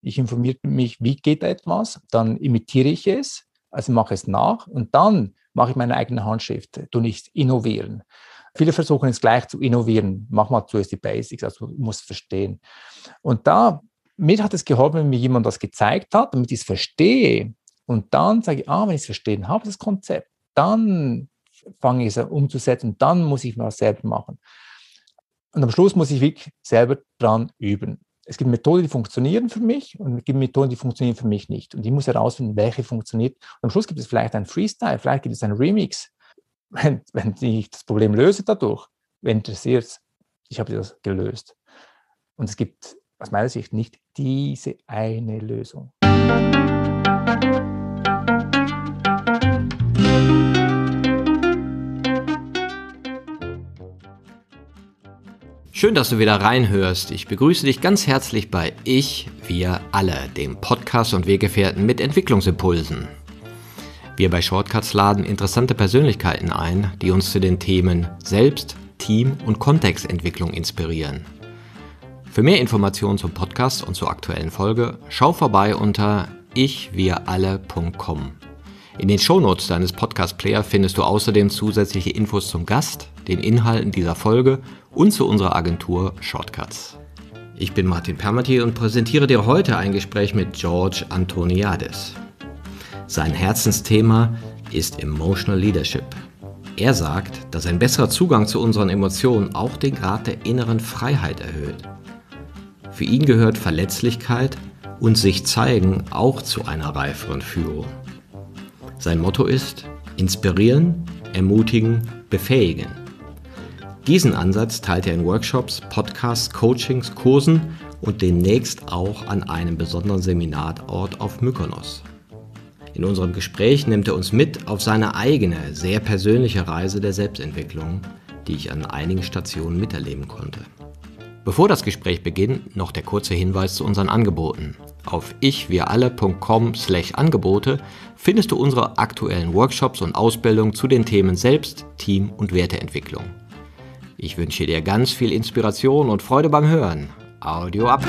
Ich informiere mich, wie geht etwas, dann imitiere ich es, also mache es nach und dann mache ich meine eigene Handschrift, tue nicht innovieren. Viele versuchen es gleich zu innovieren. Mach mal zuerst die Basics, also du musst verstehen. Und mir hat es geholfen, wenn mir jemand das gezeigt hat, damit ich es verstehe. Und dann sage ich, wenn ich es verstehen habe, das Konzept, dann fange ich es an umzusetzen, dann muss ich was selber machen. Und am Schluss muss ich wirklich selber dran üben. Es gibt Methoden, die funktionieren für mich und es gibt Methoden, die funktionieren für mich nicht. Und ich muss herausfinden, welche funktioniert. Und am Schluss gibt es vielleicht einen Freestyle, vielleicht gibt es einen Remix. Wenn ich das Problem löse dadurch, wenn interessiert es, ich habe das gelöst. Und es gibt aus meiner Sicht nicht diese eine Lösung. Schön, dass du wieder reinhörst. Ich begrüße dich ganz herzlich bei Ich, wir alle, dem Podcast und Weggefährten mit Entwicklungsimpulsen. Wir bei Shortcuts laden interessante Persönlichkeiten ein, die uns zu den Themen Selbst-, Team- und Kontextentwicklung inspirieren. Für mehr Informationen zum Podcast und zur aktuellen Folge schau vorbei unter ichwiralle.com. In den Shownotes deines Podcast-Player findest du außerdem zusätzliche Infos zum Gast, den Inhalten dieser Folge und zu unserer Agentur Shortcuts. Ich bin Martin Permatier und präsentiere dir heute ein Gespräch mit George Antoniadis. Sein Herzensthema ist Emotional Leadership. Er sagt, dass ein besserer Zugang zu unseren Emotionen auch den Grad der inneren Freiheit erhöht. Für ihn gehört Verletzlichkeit und sich zeigen auch zu einer reiferen Führung. Sein Motto ist: inspirieren, ermutigen, befähigen. Diesen Ansatz teilt er in Workshops, Podcasts, Coachings, Kursen und demnächst auch an einem besonderen Seminarort auf Mykonos. In unserem Gespräch nimmt er uns mit auf seine eigene, sehr persönliche Reise der Selbstentwicklung, die ich an einigen Stationen miterleben konnte. Bevor das Gespräch beginnt, noch der kurze Hinweis zu unseren Angeboten. Auf ichwiralle.com/Angebote findest du unsere aktuellen Workshops und Ausbildungen zu den Themen Selbst-, Team- und Werteentwicklung. Ich wünsche dir ganz viel Inspiration und Freude beim Hören. Audio ab!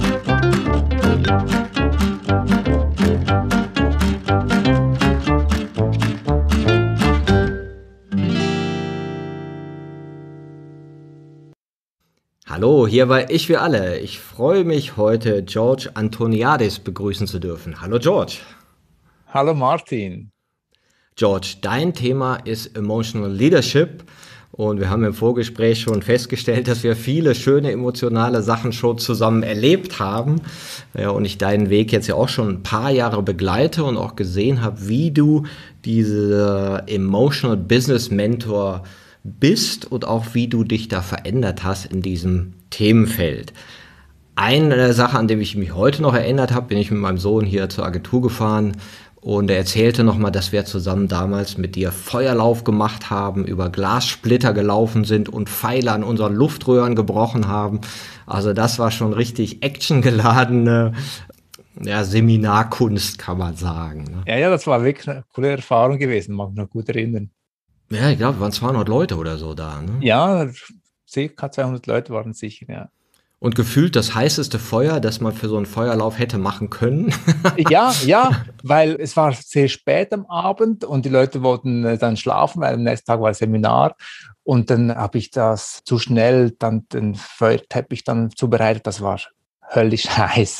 Hallo, hier bei Ich wir alle. Ich freue mich, heute George Antoniadis begrüßen zu dürfen. Hallo George. Hallo Martin. George, dein Thema ist Emotional Leadership und wir haben im Vorgespräch schon festgestellt, dass wir viele schöne emotionale Sachen schon zusammen erlebt haben. Ja, und ich deinen Weg jetzt ja auch schon ein paar Jahre begleite und auch gesehen habe, wie du dieser Emotional Business Mentor bist und auch wie du dich da verändert hast in diesem Themenfeld. Eine Sache, an die ich mich heute noch erinnert habe, bin ich mit meinem Sohn hier zur Agentur gefahren und er erzählte nochmal, dass wir zusammen damals mit dir Feuerlauf gemacht haben, über Glassplitter gelaufen sind und Pfeile an unseren Luftröhren gebrochen haben. Also das war schon richtig actiongeladene Seminarkunst, kann man sagen. Ja, das war wirklich eine coole Erfahrung gewesen, mag mich noch gut erinnern. Ja, ich glaube, es waren 200 Leute oder so da. Ne? Ja, ca. 200 Leute waren sicher, ja. Und gefühlt das heißeste Feuer, das man für so einen Feuerlauf hätte machen können. Ja, weil es war sehr spät am Abend und die Leute wollten dann schlafen, weil am nächsten Tag war ein Seminar. Und dann habe ich das zu schnell, dann den Feuerteppich dann zubereitet. Das war höllisch heiß.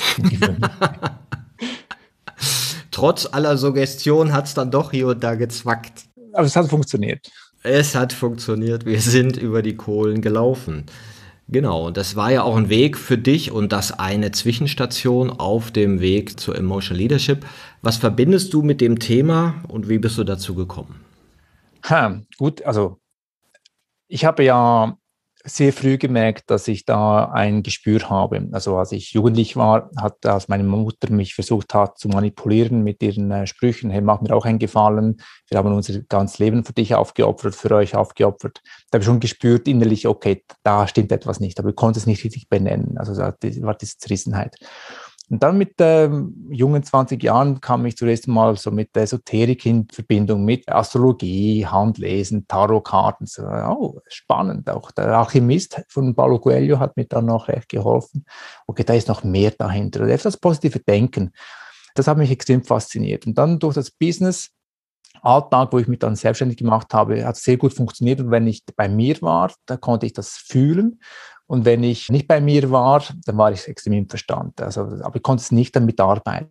Trotz aller Suggestion hat es dann doch hier und da gezwackt. Aber es hat funktioniert. Es hat funktioniert. Wir sind über die Kohlen gelaufen. Genau, und das war ja auch ein Weg für dich und das eine Zwischenstation auf dem Weg zur Emotional Leadership. Was verbindest du mit dem Thema und wie bist du dazu gekommen? Gut, also ich habe ja sehr früh gemerkt, dass ich da ein Gespür habe. Also als ich jugendlich war, als meine Mutter mich versucht hat zu manipulieren mit ihren Sprüchen, hey, mach mir auch einen Gefallen, wir haben unser ganzes Leben für dich aufgeopfert, für euch aufgeopfert. Da habe ich schon gespürt innerlich, okay, da stimmt etwas nicht, aber ich konnte es nicht richtig benennen. Also da war diese Zerrissenheit. Und dann mit jungen 20 Jahren kam ich zuerst mal so mit der Esoterik in Verbindung mit Astrologie, Handlesen, Tarotkarten. So, oh, spannend. Auch der Alchemist von Paulo Coelho hat mir dann noch recht geholfen. Okay, da ist noch mehr dahinter. Das positive Denken, das hat mich extrem fasziniert. Und dann durch das Business Alltag, wo ich mich dann selbstständig gemacht habe, hat sehr gut funktioniert. Und wenn ich bei mir war, da konnte ich das fühlen. Und wenn ich nicht bei mir war, dann war ich extrem im Verstand. Aber ich konnte es nicht damit arbeiten.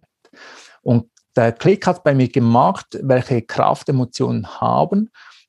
Und der Klick hat bei mir gemacht, welche Kraft Emotionen haben.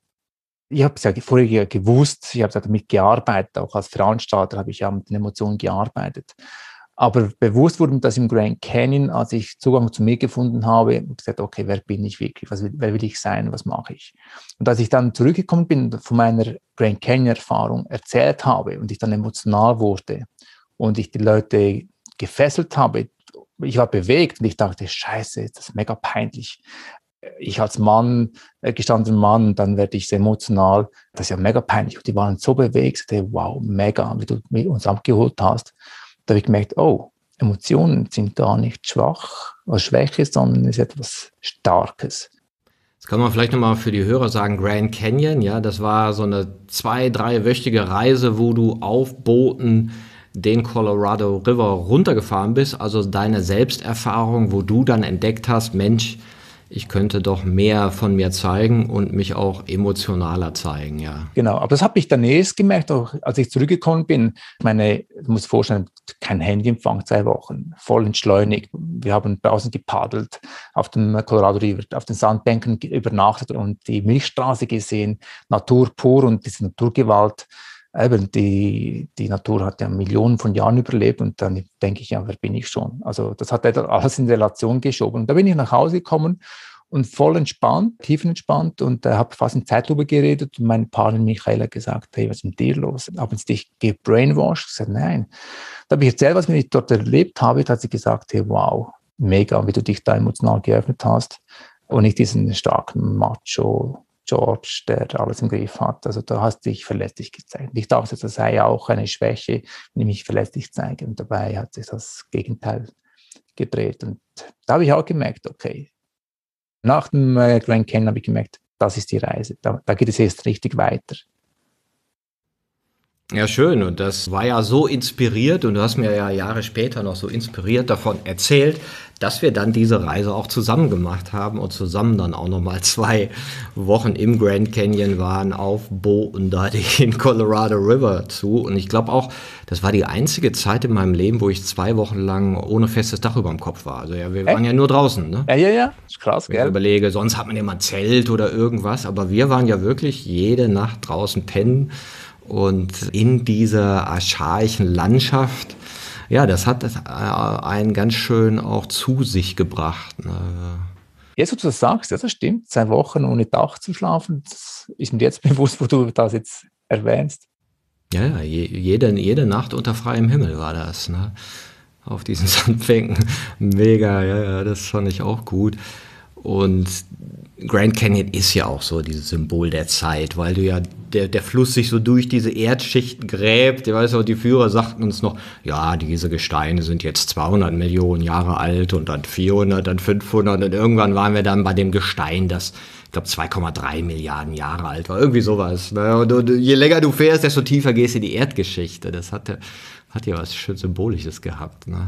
Ich habe es ja vorher gewusst, ich habe damit gearbeitet, auch als Veranstalter habe ich ja mit den Emotionen gearbeitet. Aber bewusst wurde mir das im Grand Canyon, als ich Zugang zu mir gefunden habe, und gesagt, okay, wer bin ich wirklich? Wer will ich sein? Was mache ich? Und als ich dann zurückgekommen bin und von meiner Grand Canyon-Erfahrung erzählt habe und ich dann emotional wurde und ich die Leute gefesselt habe, ich war bewegt und ich dachte, Scheiße, das ist mega peinlich. Ich als Mann, gestandener Mann, dann werde ich sehr emotional. Das ist ja mega peinlich. Und die waren so bewegt, ich dachte, wow, mega, wie du uns abgeholt hast. Da habe ich gemerkt, oh, Emotionen sind gar nicht schwach oder Schwäche, sondern ist etwas Starkes. Jetzt kann man vielleicht nochmal für die Hörer sagen, Grand Canyon, ja, das war so eine 2-3-wöchige Reise, wo du auf Booten den Colorado River runtergefahren bist, also deine Selbsterfahrung, wo du dann entdeckt hast, Mensch, ich könnte doch mehr von mir zeigen und mich auch emotionaler zeigen, ja. Genau, aber das habe ich dann erst gemerkt, auch als ich zurückgekommen bin. Ich meine, du musst dir vorstellen, kein Handyempfang, 2 Wochen, voll entschleunigt. Wir haben draußen gepaddelt, auf dem Colorado River, auf den Sandbänken übernachtet und die Milchstraße gesehen, Natur pur und diese Naturgewalt. Eben, die Natur hat ja Millionen von Jahren überlebt und dann denke ich, ja, wer bin ich schon? Also das hat alles in Relation geschoben. Und da bin ich nach Hause gekommen und voll entspannt, tiefenentspannt und habe fast in Zeitlupe geredet und meine Partnerin Michaela gesagt, hey, was ist mit dir los? Haben sie dich gebrainwashed? Ich sagte, nein. Da habe ich erzählt, was ich dort erlebt habe. Da hat sie gesagt, hey, wow, mega, wie du dich da emotional geöffnet hast und nicht diesen starken Macho George, der alles im Griff hat. Also da hast du dich verletzlich gezeigt. Ich dachte, das sei ja auch eine Schwäche, wenn ich mich verletzlich zeige. Und dabei hat sich das Gegenteil gedreht. Und da habe ich auch gemerkt, okay, nach dem Grand Canyon habe ich gemerkt, das ist die Reise. Da geht es jetzt richtig weiter. Ja, schön. Und das war ja so inspiriert und du hast mir ja Jahre später noch so inspiriert davon erzählt, dass wir dann diese Reise auch zusammen gemacht haben und zusammen dann auch nochmal 2 Wochen im Grand Canyon waren, auf Booten da den Colorado River zu. Und ich glaube auch, das war die einzige Zeit in meinem Leben, wo ich 2 Wochen lang ohne festes Dach über dem Kopf war. Also ja, wir waren ja nur draußen, ne? Ja. Ist krass, gell? Wenn ich überlege, sonst hat man ja mal ein Zelt oder irgendwas, aber wir waren ja wirklich jede Nacht draußen pennen. Und in dieser archaischen Landschaft, ja, das hat einen ganz schön auch zu sich gebracht. Ne? Jetzt, wo du das sagst, ja, das stimmt. 2 Wochen ohne Dach zu schlafen, das ist mir jetzt bewusst, wo du das jetzt erwähnst. Ja, jede Nacht unter freiem Himmel war das, ne? Auf diesen Sandbänken. Mega, ja, das fand ich auch gut. Und Grand Canyon ist ja auch so dieses Symbol der Zeit, weil du ja der Fluss sich so durch diese Erdschichten gräbt. Ich weiß auch, die Führer sagten uns noch, ja, diese Gesteine sind jetzt 200 Millionen Jahre alt und dann 400, dann 500 und irgendwann waren wir dann bei dem Gestein, das, ich glaube, 2,3 Milliarden Jahre alt war. Irgendwie sowas. Und je länger du fährst, desto tiefer gehst du in die Erdgeschichte. Das hat ja was schön Symbolisches gehabt, ne?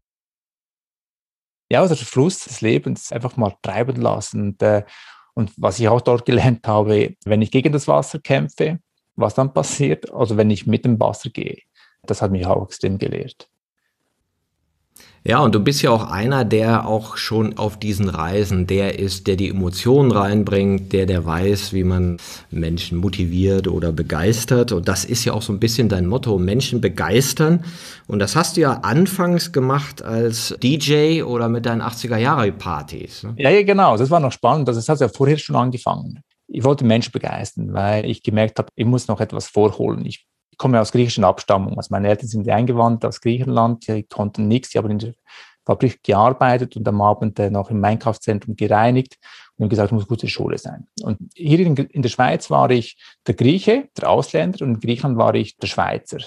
Ja, also der Fluss des Lebens einfach mal treiben lassen. Und was ich auch dort gelernt habe, wenn ich gegen das Wasser kämpfe, was dann passiert, also wenn ich mit dem Wasser gehe, das hat mich auch extrem gelehrt. Ja, und du bist ja auch einer, der auch schon auf diesen Reisen der ist, der die Emotionen reinbringt, der weiß, wie man Menschen motiviert oder begeistert. Und das ist ja auch so ein bisschen dein Motto, Menschen begeistern. Und das hast du ja anfangs gemacht als DJ oder mit deinen 80er-Jahre-Partys. Ne? Ja, genau. Das war noch spannend. Das hat ja vorher schon angefangen. Ich wollte Menschen begeistern, weil ich gemerkt habe, ich muss noch etwas vorholen. Ich komme aus griechischer Abstammung. Also meine Eltern sind eingewandert aus Griechenland, die konnten nichts, die haben in der Fabrik gearbeitet und am Abend noch im Einkaufszentrum gereinigt und haben gesagt, es muss gute Schule sein. Und hier in der Schweiz war ich der Grieche, der Ausländer, und in Griechenland war ich der Schweizer. Und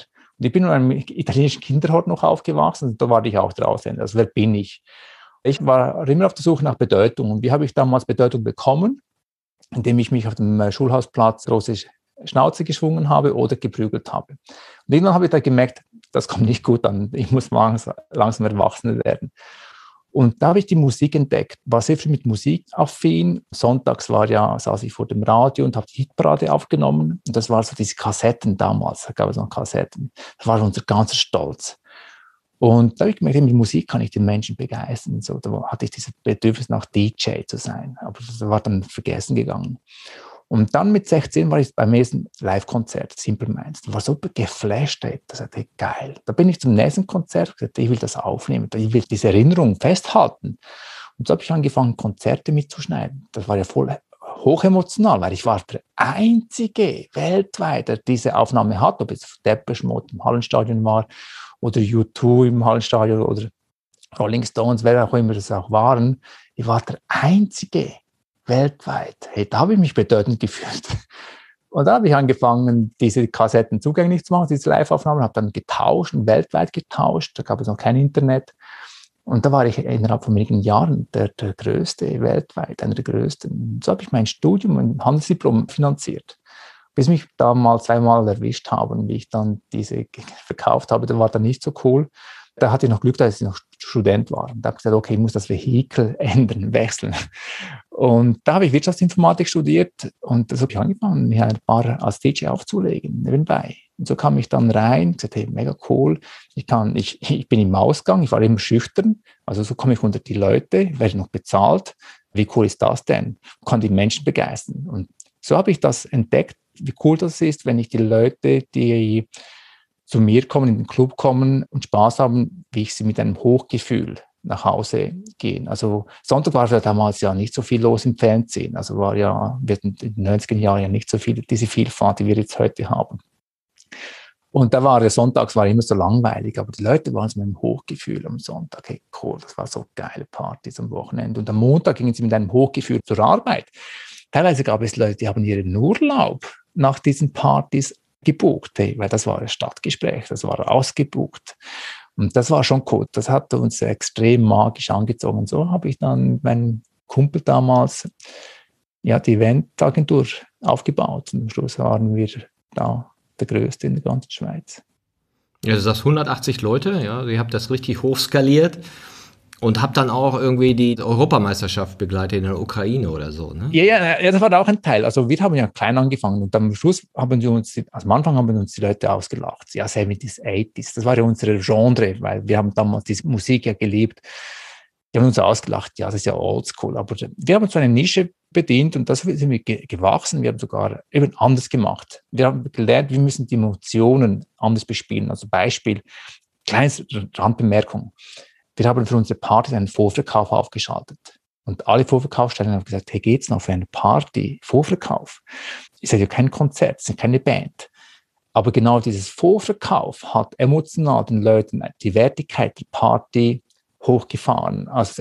Und ich bin in einem italienischen Kinderhort noch aufgewachsen und da war ich auch der Ausländer. Also wer bin ich? Ich war immer auf der Suche nach Bedeutung. Und wie habe ich damals Bedeutung bekommen? Indem ich mich auf dem Schulhausplatz große Schnauze geschwungen habe oder geprügelt habe. Und irgendwann habe ich da gemerkt, das kommt nicht gut an. Ich muss langsam erwachsen werden. Und da habe ich die Musik entdeckt, war sehr viel mit Musik affin. Sonntags saß ich vor dem Radio und habe die Hitparade aufgenommen. Und das war so diese Kassetten damals, da gab es noch Kassetten. Das war unser ganzer Stolz. Und da habe ich gemerkt, mit Musik kann ich den Menschen begeistern. So, da hatte ich dieses Bedürfnis, nach DJ zu sein. Aber das war dann vergessen gegangen. Und dann mit 16 war ich beim nächsten Live-Konzert, Simple Minds. Ich war so geflasht, das war geil. Da bin ich zum nächsten Konzert und gesagt, ich will das aufnehmen, ich will diese Erinnerung festhalten. Und so habe ich angefangen, Konzerte mitzuschneiden. Das war ja voll hochemotional, weil ich war der Einzige weltweit, der diese Aufnahme hat, ob es Depeche Mode im Hallenstadion war oder U2 im Hallenstadion oder Rolling Stones, wer auch immer das auch waren. Ich war der Einzige weltweit. Hey, da habe ich mich bedeutend gefühlt. Und da habe ich angefangen, diese Kassetten zugänglich zu machen, diese Live-Aufnahmen, habe dann getauscht, weltweit getauscht. Da gab es noch kein Internet. Und da war ich innerhalb von wenigen Jahren der Größte weltweit, einer der Größten. Und so habe ich mein Studium, mein Handelsdiplom finanziert. Bis mich damals zweimal erwischt haben, wie ich dann diese verkauft habe, das war dann nicht so cool. Da hatte ich noch Glück, dass ich noch Student war. Und da habe ich gesagt, okay, ich muss das Vehikel ändern, wechseln. Und da habe ich Wirtschaftsinformatik studiert und das habe ich angefangen, mir ein paar als DJ aufzulegen, nebenbei. Und so kam ich dann rein, gesagt, hey, mega cool. Ich bin im Ausgang, ich war immer schüchtern. Also so komme ich unter die Leute, werde noch bezahlt. Wie cool ist das denn? Ich kann die Menschen begeistern. Und so habe ich das entdeckt, wie cool das ist, wenn ich die Leute, die zu mir kommen, in den Club kommen und Spaß haben, wie ich sie mit einem Hochgefühl nach Hause gehen. Also Sonntag war ja damals ja nicht so viel los im Fernsehen. Also wir hatten in den 90er Jahren ja nicht so viel, diese Vielfalt, die wir jetzt heute haben. Und da war der Sonntags immer so langweilig, aber die Leute waren so mit einem Hochgefühl am Sonntag. Hey, cool, das war so geile Partys am Wochenende. Und am Montag gingen sie mit einem Hochgefühl zur Arbeit. Teilweise gab es Leute, die haben ihren Urlaub nach diesen Partys gebucht, weil das war ein Stadtgespräch, das war ausgebucht. Und das war schon cool. Das hat uns extrem magisch angezogen. So habe ich dann meinen Kumpel damals die Eventagentur aufgebaut. Und am Schluss waren wir da der Größte in der ganzen Schweiz. Ja, du sagst 180 Leute, ja, ihr habt das richtig hochskaliert. Und habe dann auch irgendwie die Europameisterschaft begleitet in der Ukraine oder so, ne? Ja, das war auch ein Teil. Also wir haben ja klein angefangen und am Schluss am Anfang haben uns die Leute ausgelacht. Ja, 70s, 80s, das war ja unsere Genre, weil wir haben damals diese Musik ja geliebt. Die haben uns ausgelacht, ja, das ist ja oldschool. Aber wir haben so eine Nische bedient und das sind wir gewachsen. Wir haben sogar eben anders gemacht. Wir haben gelernt, wir müssen die Emotionen anders bespielen. Also Beispiel, kleines Randbemerkung. Wir haben für unsere Partys einen Vorverkauf aufgeschaltet. Und alle Vorverkaufsstellen haben gesagt, hey, geht's noch für eine Party, Vorverkauf? Ist ja kein Konzert, ist ja keine Band. Aber genau dieses Vorverkauf hat emotional den Leuten die Wertigkeit der Party hochgefahren. Also,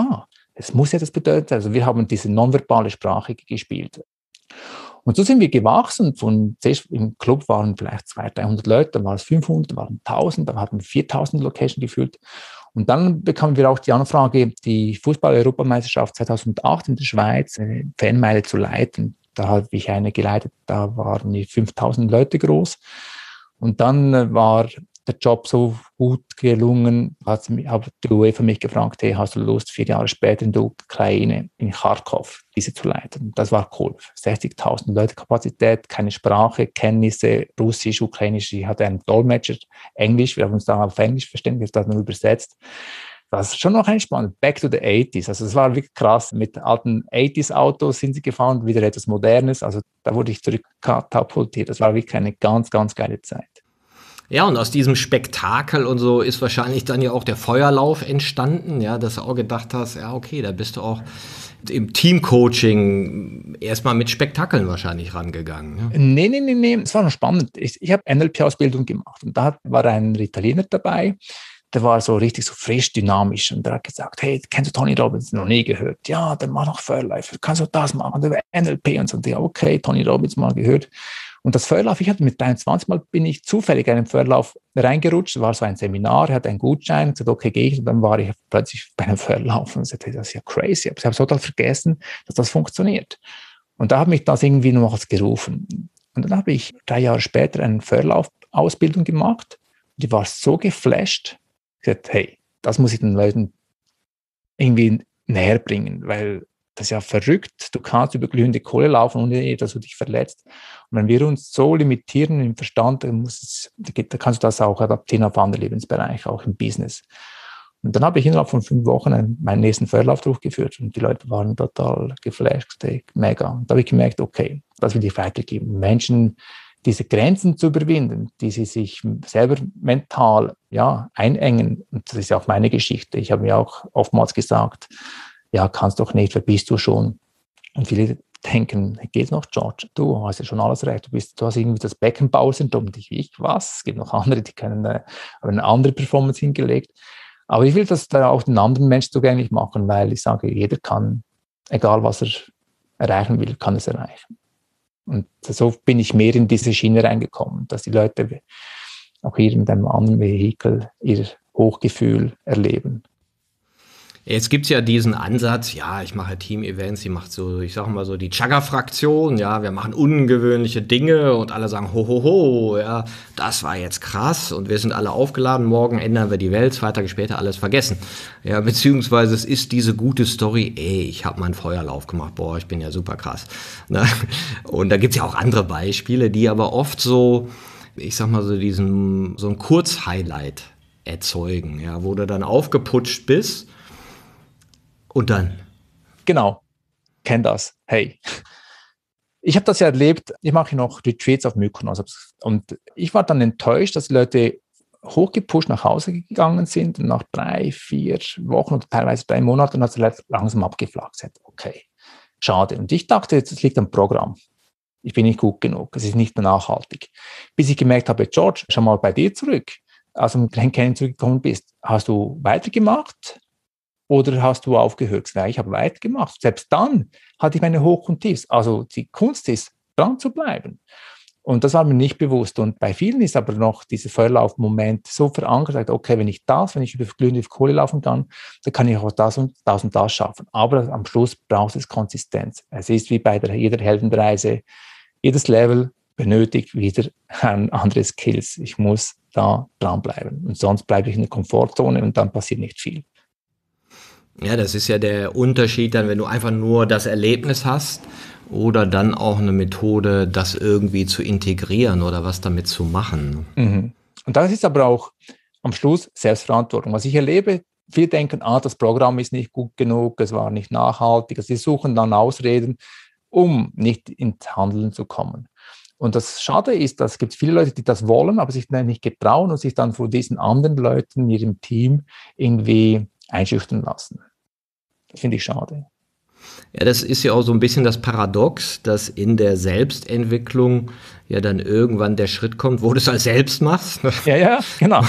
es muss ja das bedeuten. Also, wir haben diese nonverbale Sprache gespielt. Und so sind wir gewachsen. Im Club waren vielleicht 200, 300 Leute, dann waren es 500, dann waren 1000, dann hatten wir 4000 Locations gefüllt. Und dann bekamen wir auch die Anfrage, die Fußball-Europameisterschaft 2008 in der Schweiz, eine Fanmeile zu leiten. Da habe ich eine geleitet, da waren die 5000 Leute groß. Und dann war der Job so gut gelungen, hat die UEFA mich gefragt, hey, hast du Lust, 4 Jahre später in der Ukraine, in Kharkov, diese zu leiten? Das war cool. 60.000 Leute Kapazität, keine Sprache, Kenntnisse, Russisch, Ukrainisch. Ich hatte einen Dolmetscher, Englisch, wir haben uns da auf Englisch verständigt, wir haben das dann übersetzt. Das ist schon noch ein spannend. Back to the 80s. Also das war wirklich krass. Mit alten 80s-Autos sind sie gefahren, wieder etwas Modernes. Also da wurde ich zurückkatapultiert. Das war wirklich eine ganz, ganz geile Zeit. Ja, und aus diesem Spektakel und so ist wahrscheinlich dann ja auch der Feuerlauf entstanden, ja, dass du auch gedacht hast, ja, okay, da bist du auch im Teamcoaching erstmal mit Spektakeln wahrscheinlich rangegangen. Ja? Nee, es war noch spannend. Ich habe NLP-Ausbildung gemacht und da war ein Italiener dabei, der war so richtig so frisch, dynamisch und der hat gesagt, hey, kennst du Tony Robbins? Noch nie gehört. Ja, der macht noch Fairlife, kannst du das machen, der NLP und so. Ja, okay, Tony Robbins mal gehört. Und das Förderlauf, ich hatte mit 23 Mal, bin ich zufällig in einen Förderlauf reingerutscht, war so ein Seminar, hatte einen Gutschein, gesagt, okay, gehe ich, und dann war ich plötzlich bei einem Förderlauf und sagte, das ist ja crazy, aber ich habe total vergessen, dass das funktioniert. Und da hat mich das irgendwie noch was gerufen. Und dann habe ich 3 Jahre später eine Förderlauf-Ausbildung gemacht, die war so geflasht, gesagt, hey, das muss ich den Leuten irgendwie näher bringen, weil das ist ja verrückt. Du kannst über glühende Kohle laufen, ohne dass du dich verletzt. Und wenn wir uns so limitieren im Verstand, dann kannst du das auch adaptieren auf andere Lebensbereiche, auch im Business. Und dann habe ich innerhalb von 5 Wochen meinen nächsten Förderlauf durchgeführt und die Leute waren total geflasht, mega. Und da habe ich gemerkt, okay, das will ich weitergeben. Menschen diese Grenzen zu überwinden, die sie sich selber mental einengen. Und das ist ja auch meine Geschichte. Ich habe mir auch oftmals gesagt, ja, kannst doch nicht, wer bist du schon? Und viele denken, geht's noch, George? Du hast ja schon alles recht. Du hast irgendwie das Beckenbauer-Syndrom. Und ich, was? Es gibt noch andere, die haben eine andere Performance hingelegt. Aber ich will das da auch den anderen Menschen zugänglich machen, weil ich sage, jeder kann, egal was er erreichen will, kann es erreichen. Und so bin ich mehr in diese Schiene reingekommen, dass die Leute auch hier mit einem anderen Vehikel ihr Hochgefühl erleben. Jetzt gibt es ja diesen Ansatz, ja, ich mache Team-Events, ich mache so, ich sage mal so die Chagga-Fraktion, ja, wir machen ungewöhnliche Dinge und alle sagen, ho, ho, ho, ja, das war jetzt krass und wir sind alle aufgeladen, morgen ändern wir die Welt, 2 Tage später alles vergessen. Ja, beziehungsweise es ist diese gute Story, ich habe mal einen Feuerlauf gemacht, boah, ich bin ja super krass. Ne? Und da gibt es ja auch andere Beispiele, die aber oft so, ich sag mal so so ein Kurzhighlight erzeugen, ja, wo du dann aufgeputscht bist. Und dann? Genau, kenn das. Hey, ich habe das ja erlebt, ich mache noch Retreats auf Mykonos und ich war dann enttäuscht, dass die Leute hochgepusht nach Hause gegangen sind und nach 3, 4 Wochen oder teilweise 3 Monaten hat es langsam abgeflacht. Okay, schade. Und ich dachte, es liegt am Programm. Ich bin nicht gut genug, es ist nicht mehr nachhaltig. Bis ich gemerkt habe, George, schau mal bei dir zurück, als du mit Grand Canyon zurückgekommen bist, hast du weitergemacht? Oder hast du aufgehört? Ja, ich habe weitergemacht. Selbst dann hatte ich meine Hoch und Tiefs. Also die Kunst ist, dran zu bleiben. Und das war mir nicht bewusst. Und bei vielen ist aber noch dieser Feuerlauf-Moment so verankert, okay, wenn ich über glühende Kohle laufen kann, dann kann ich auch das und das schaffen. Aber am Schluss braucht es Konsistenz. Es ist wie bei jeder Heldenreise. Jedes Level benötigt wieder andere Skills. Ich muss da dranbleiben. Und sonst bleibe ich in der Komfortzone und dann passiert nicht viel. Ja, das ist ja der Unterschied dann, wenn du einfach nur das Erlebnis hast oder dann auch eine Methode, das irgendwie zu integrieren oder was damit zu machen. Mhm. Und das ist aber auch am Schluss Selbstverantwortung. Was ich erlebe, viele denken, das Programm ist nicht gut genug, es war nicht nachhaltig. Also sie suchen dann Ausreden, um nicht ins Handeln zu kommen. Und das Schade ist, dass es gibt viele Leute, die das wollen, aber sich dann nicht getrauen und sich dann von diesen anderen Leuten in ihrem Team irgendwie einschüchtern lassen. Das finde ich schade. Ja, das ist ja auch so ein bisschen das Paradox, dass in der Selbstentwicklung ja dann irgendwann der Schritt kommt, wo du es halt selbst machst. Ja, genau.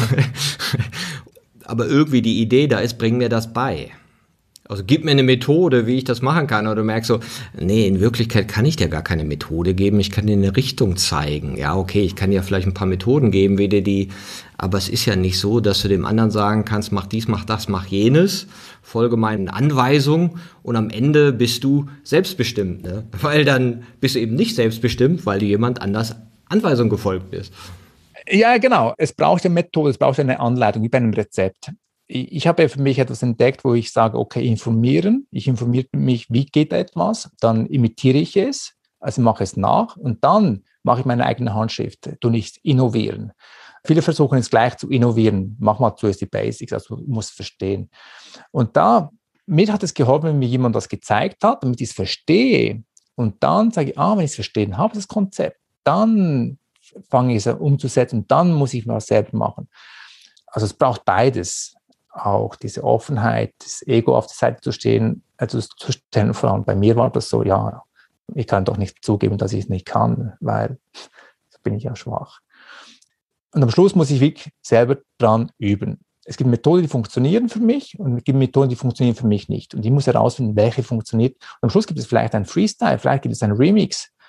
Aber irgendwie die Idee da ist, bring mir das bei. Also gib mir eine Methode, wie ich das machen kann. Oder du merkst so, nee, in Wirklichkeit kann ich dir gar keine Methode geben. Ich kann dir eine Richtung zeigen. Ja, okay, ich kann dir vielleicht ein paar Methoden geben, wie dir die. Aber es ist ja nicht so, dass du dem anderen sagen kannst, mach dies, mach das, mach jenes. Folge meinen Anweisungen und am Ende bist du selbstbestimmt. Ne? Weil dann bist du eben nicht selbstbestimmt, weil du jemand anders Anweisungen gefolgt bist. Ja, genau. Es braucht eine Methode, es braucht eine Anleitung, wie bei einem Rezept. Ich habe für mich etwas entdeckt, wo ich sage, okay, informieren. Ich informiere mich, wie geht etwas, dann imitiere ich es, also mache es nach und dann mache ich meine eigene Handschrift, tue nicht innovieren. Viele versuchen es gleich zu innovieren. Mach mal zuerst die Basics, also du musst verstehen. Und mir hat es geholfen, wenn mir jemand das gezeigt hat, damit ich es verstehe. Und dann sage ich, wenn ich es verstehen habe, das Konzept, dann fange ich es umzusetzen, dann muss ich was selber machen. Also es braucht beides. Auch diese Offenheit, das Ego auf die Seite zu stellen. Vor allem bei mir war das so, ja, ich kann doch nicht zugeben, dass ich es nicht kann, weil so bin ich ja schwach. Und am Schluss muss ich wirklich selber dran üben. Es gibt Methoden, die funktionieren für mich und es gibt Methoden, die funktionieren für mich nicht. Und ich muss herausfinden, welche funktioniert. Und am Schluss gibt es vielleicht einen Freestyle, vielleicht gibt es einen Remix.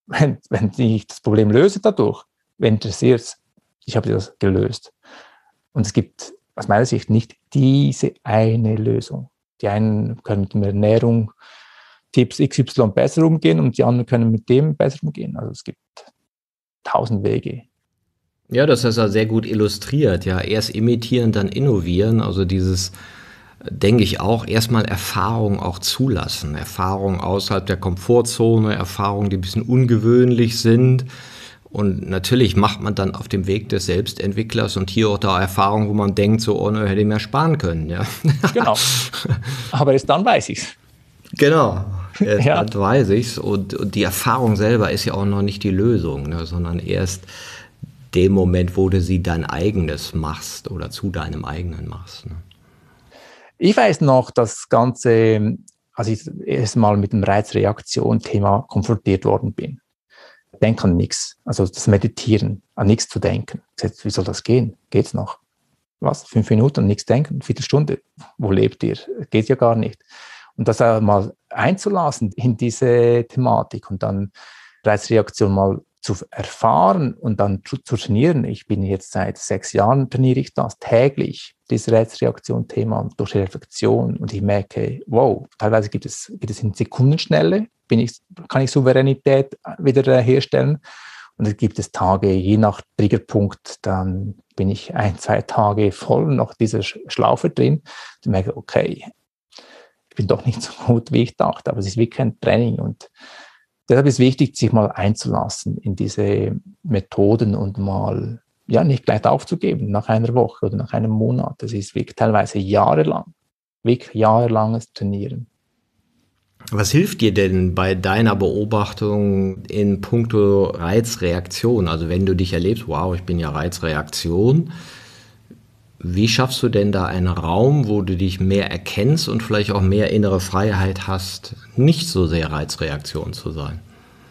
wenn ich das Problem löse dadurch, wen interessiert es? Ich habe das gelöst. Und es gibt aus meiner Sicht nicht diese eine Lösung. Die einen können mit der Ernährung Tipps XY besser umgehen und die anderen können mit dem besser umgehen. Also es gibt 1000 Wege. Ja, das ist ja sehr gut illustriert. Ja, erst imitieren, dann innovieren. Also dieses, denke ich auch, erstmal Erfahrung auch zulassen. Erfahrungen außerhalb der Komfortzone, Erfahrungen, die ein bisschen ungewöhnlich sind. Und natürlich macht man dann auf dem Weg des Selbstentwicklers und hier auch da Erfahrungen, wo man denkt, so, oh, ne, hätte ich mehr sparen können. Ja. Genau. Aber erst dann weiß ich es. Genau. Dann weiß ich es. Und die Erfahrung selber ist ja auch noch nicht die Lösung, ne, sondern erst dem Moment, wo du sie dein eigenes machst oder zu deinem eigenen machst. Ne. Ich weiß noch, das Ganze, als ich erst mal mit dem Reizreaktion-Thema konfrontiert worden bin. Denk an nichts, also das Meditieren, an nichts zu denken. Wie soll das gehen? Geht's noch? Was? 5 Minuten an nichts denken? Eine Viertelstunde? Wo lebt ihr? Geht ja gar nicht. Und das mal einzulassen in diese Thematik und dann Reizreaktion mal zu erfahren und dann zu trainieren. Ich bin jetzt seit 6 Jahren, trainiere ich das täglich, dieses Reizreaktion-Thema durch Reflexion und ich merke, wow, teilweise geht es in Sekundenschnelle, kann ich Souveränität wieder herstellen und es gibt es Tage, je nach Triggerpunkt, dann bin ich 1-2 Tage voll noch dieser Schlaufe drin und merke, okay, ich bin doch nicht so gut, wie ich dachte, aber es ist wirklich ein Training und deshalb ist es wichtig, sich mal einzulassen in diese Methoden und mal nicht gleich aufzugeben nach einer Woche oder nach einem Monat. Das ist wirklich teilweise jahrelanges Trainieren. Was hilft dir denn bei deiner Beobachtung in puncto Reizreaktion? Also wenn du dich erlebst, wow, ich bin ja Reizreaktion, wie schaffst du denn da einen Raum, wo du dich mehr erkennst und vielleicht auch mehr innere Freiheit hast, nicht so sehr Reizreaktion zu sein?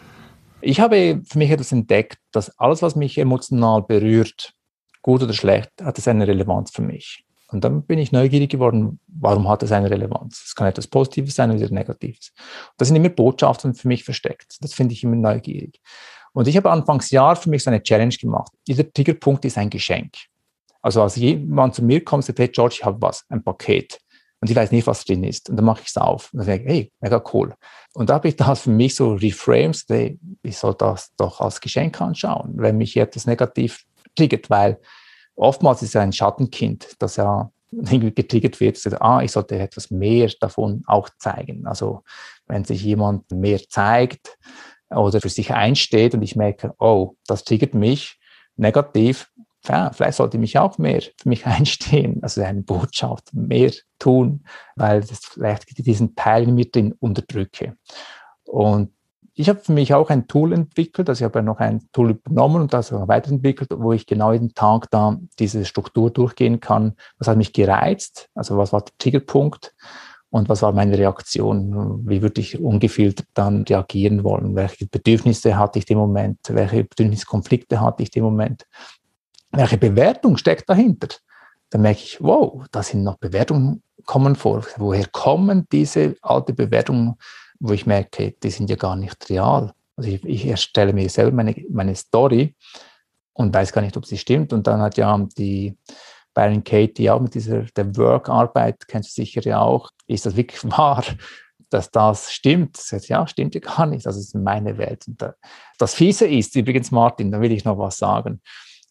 Ich habe für mich etwas entdeckt, dass alles, was mich emotional berührt, gut oder schlecht, hat es eine Relevanz für mich. Und dann bin ich neugierig geworden, warum hat es eine Relevanz? Es kann etwas Positives sein oder Negatives. Da sind immer Botschaften für mich versteckt. Das finde ich immer neugierig. Und ich habe Anfangsjahr für mich so eine Challenge gemacht. Jeder Triggerpunkt ist ein Geschenk. Also als jemand zu mir kommt und sagt, hey George, ich habe ein Paket. Und ich weiß nicht, was drin ist. Und dann mache ich es auf. Und dann denke ich, hey, mega cool. Und da habe ich das für mich so reframed, hey, ich soll das doch als Geschenk anschauen, wenn mich etwas negativ triggert, weil oftmals ist es ein Schattenkind, das ja irgendwie getriggert wird, sagt, ich sollte etwas mehr davon auch zeigen. Also wenn sich jemand mehr zeigt oder für sich einsteht und ich merke, oh, das triggert mich negativ, ja, vielleicht sollte ich mich auch mehr für mich einstehen, also eine Botschaft mehr tun, weil das vielleicht diesen Teil in mir drin unterdrücke. Und ich habe für mich auch ein Tool entwickelt, also ich habe ja noch ein Tool übernommen und das weiterentwickelt, wo ich genau jeden Tag da diese Struktur durchgehen kann. Was hat mich gereizt? Also was war der Triggerpunkt? Und was war meine Reaktion? Wie würde ich ungefiltert dann reagieren wollen? Welche Bedürfnisse hatte ich im Moment? Welche Bedürfniskonflikte hatte ich im Moment? Welche Bewertung steckt dahinter? Dann merke ich, wow, da sind noch Bewertungen kommen vor. Woher kommen diese alten Bewertungen, wo ich merke, die sind ja gar nicht real. Also ich erstelle mir selber meine Story und weiß gar nicht, ob sie stimmt. Und dann hat ja die Byron Katie auch mit der Work-Arbeit, kennst du sicher ja auch, ist das wirklich wahr, dass das stimmt? Sagt, ja, stimmt ja gar nicht. Das ist meine Welt. Und das Fiese ist, übrigens Martin, da will ich noch was sagen.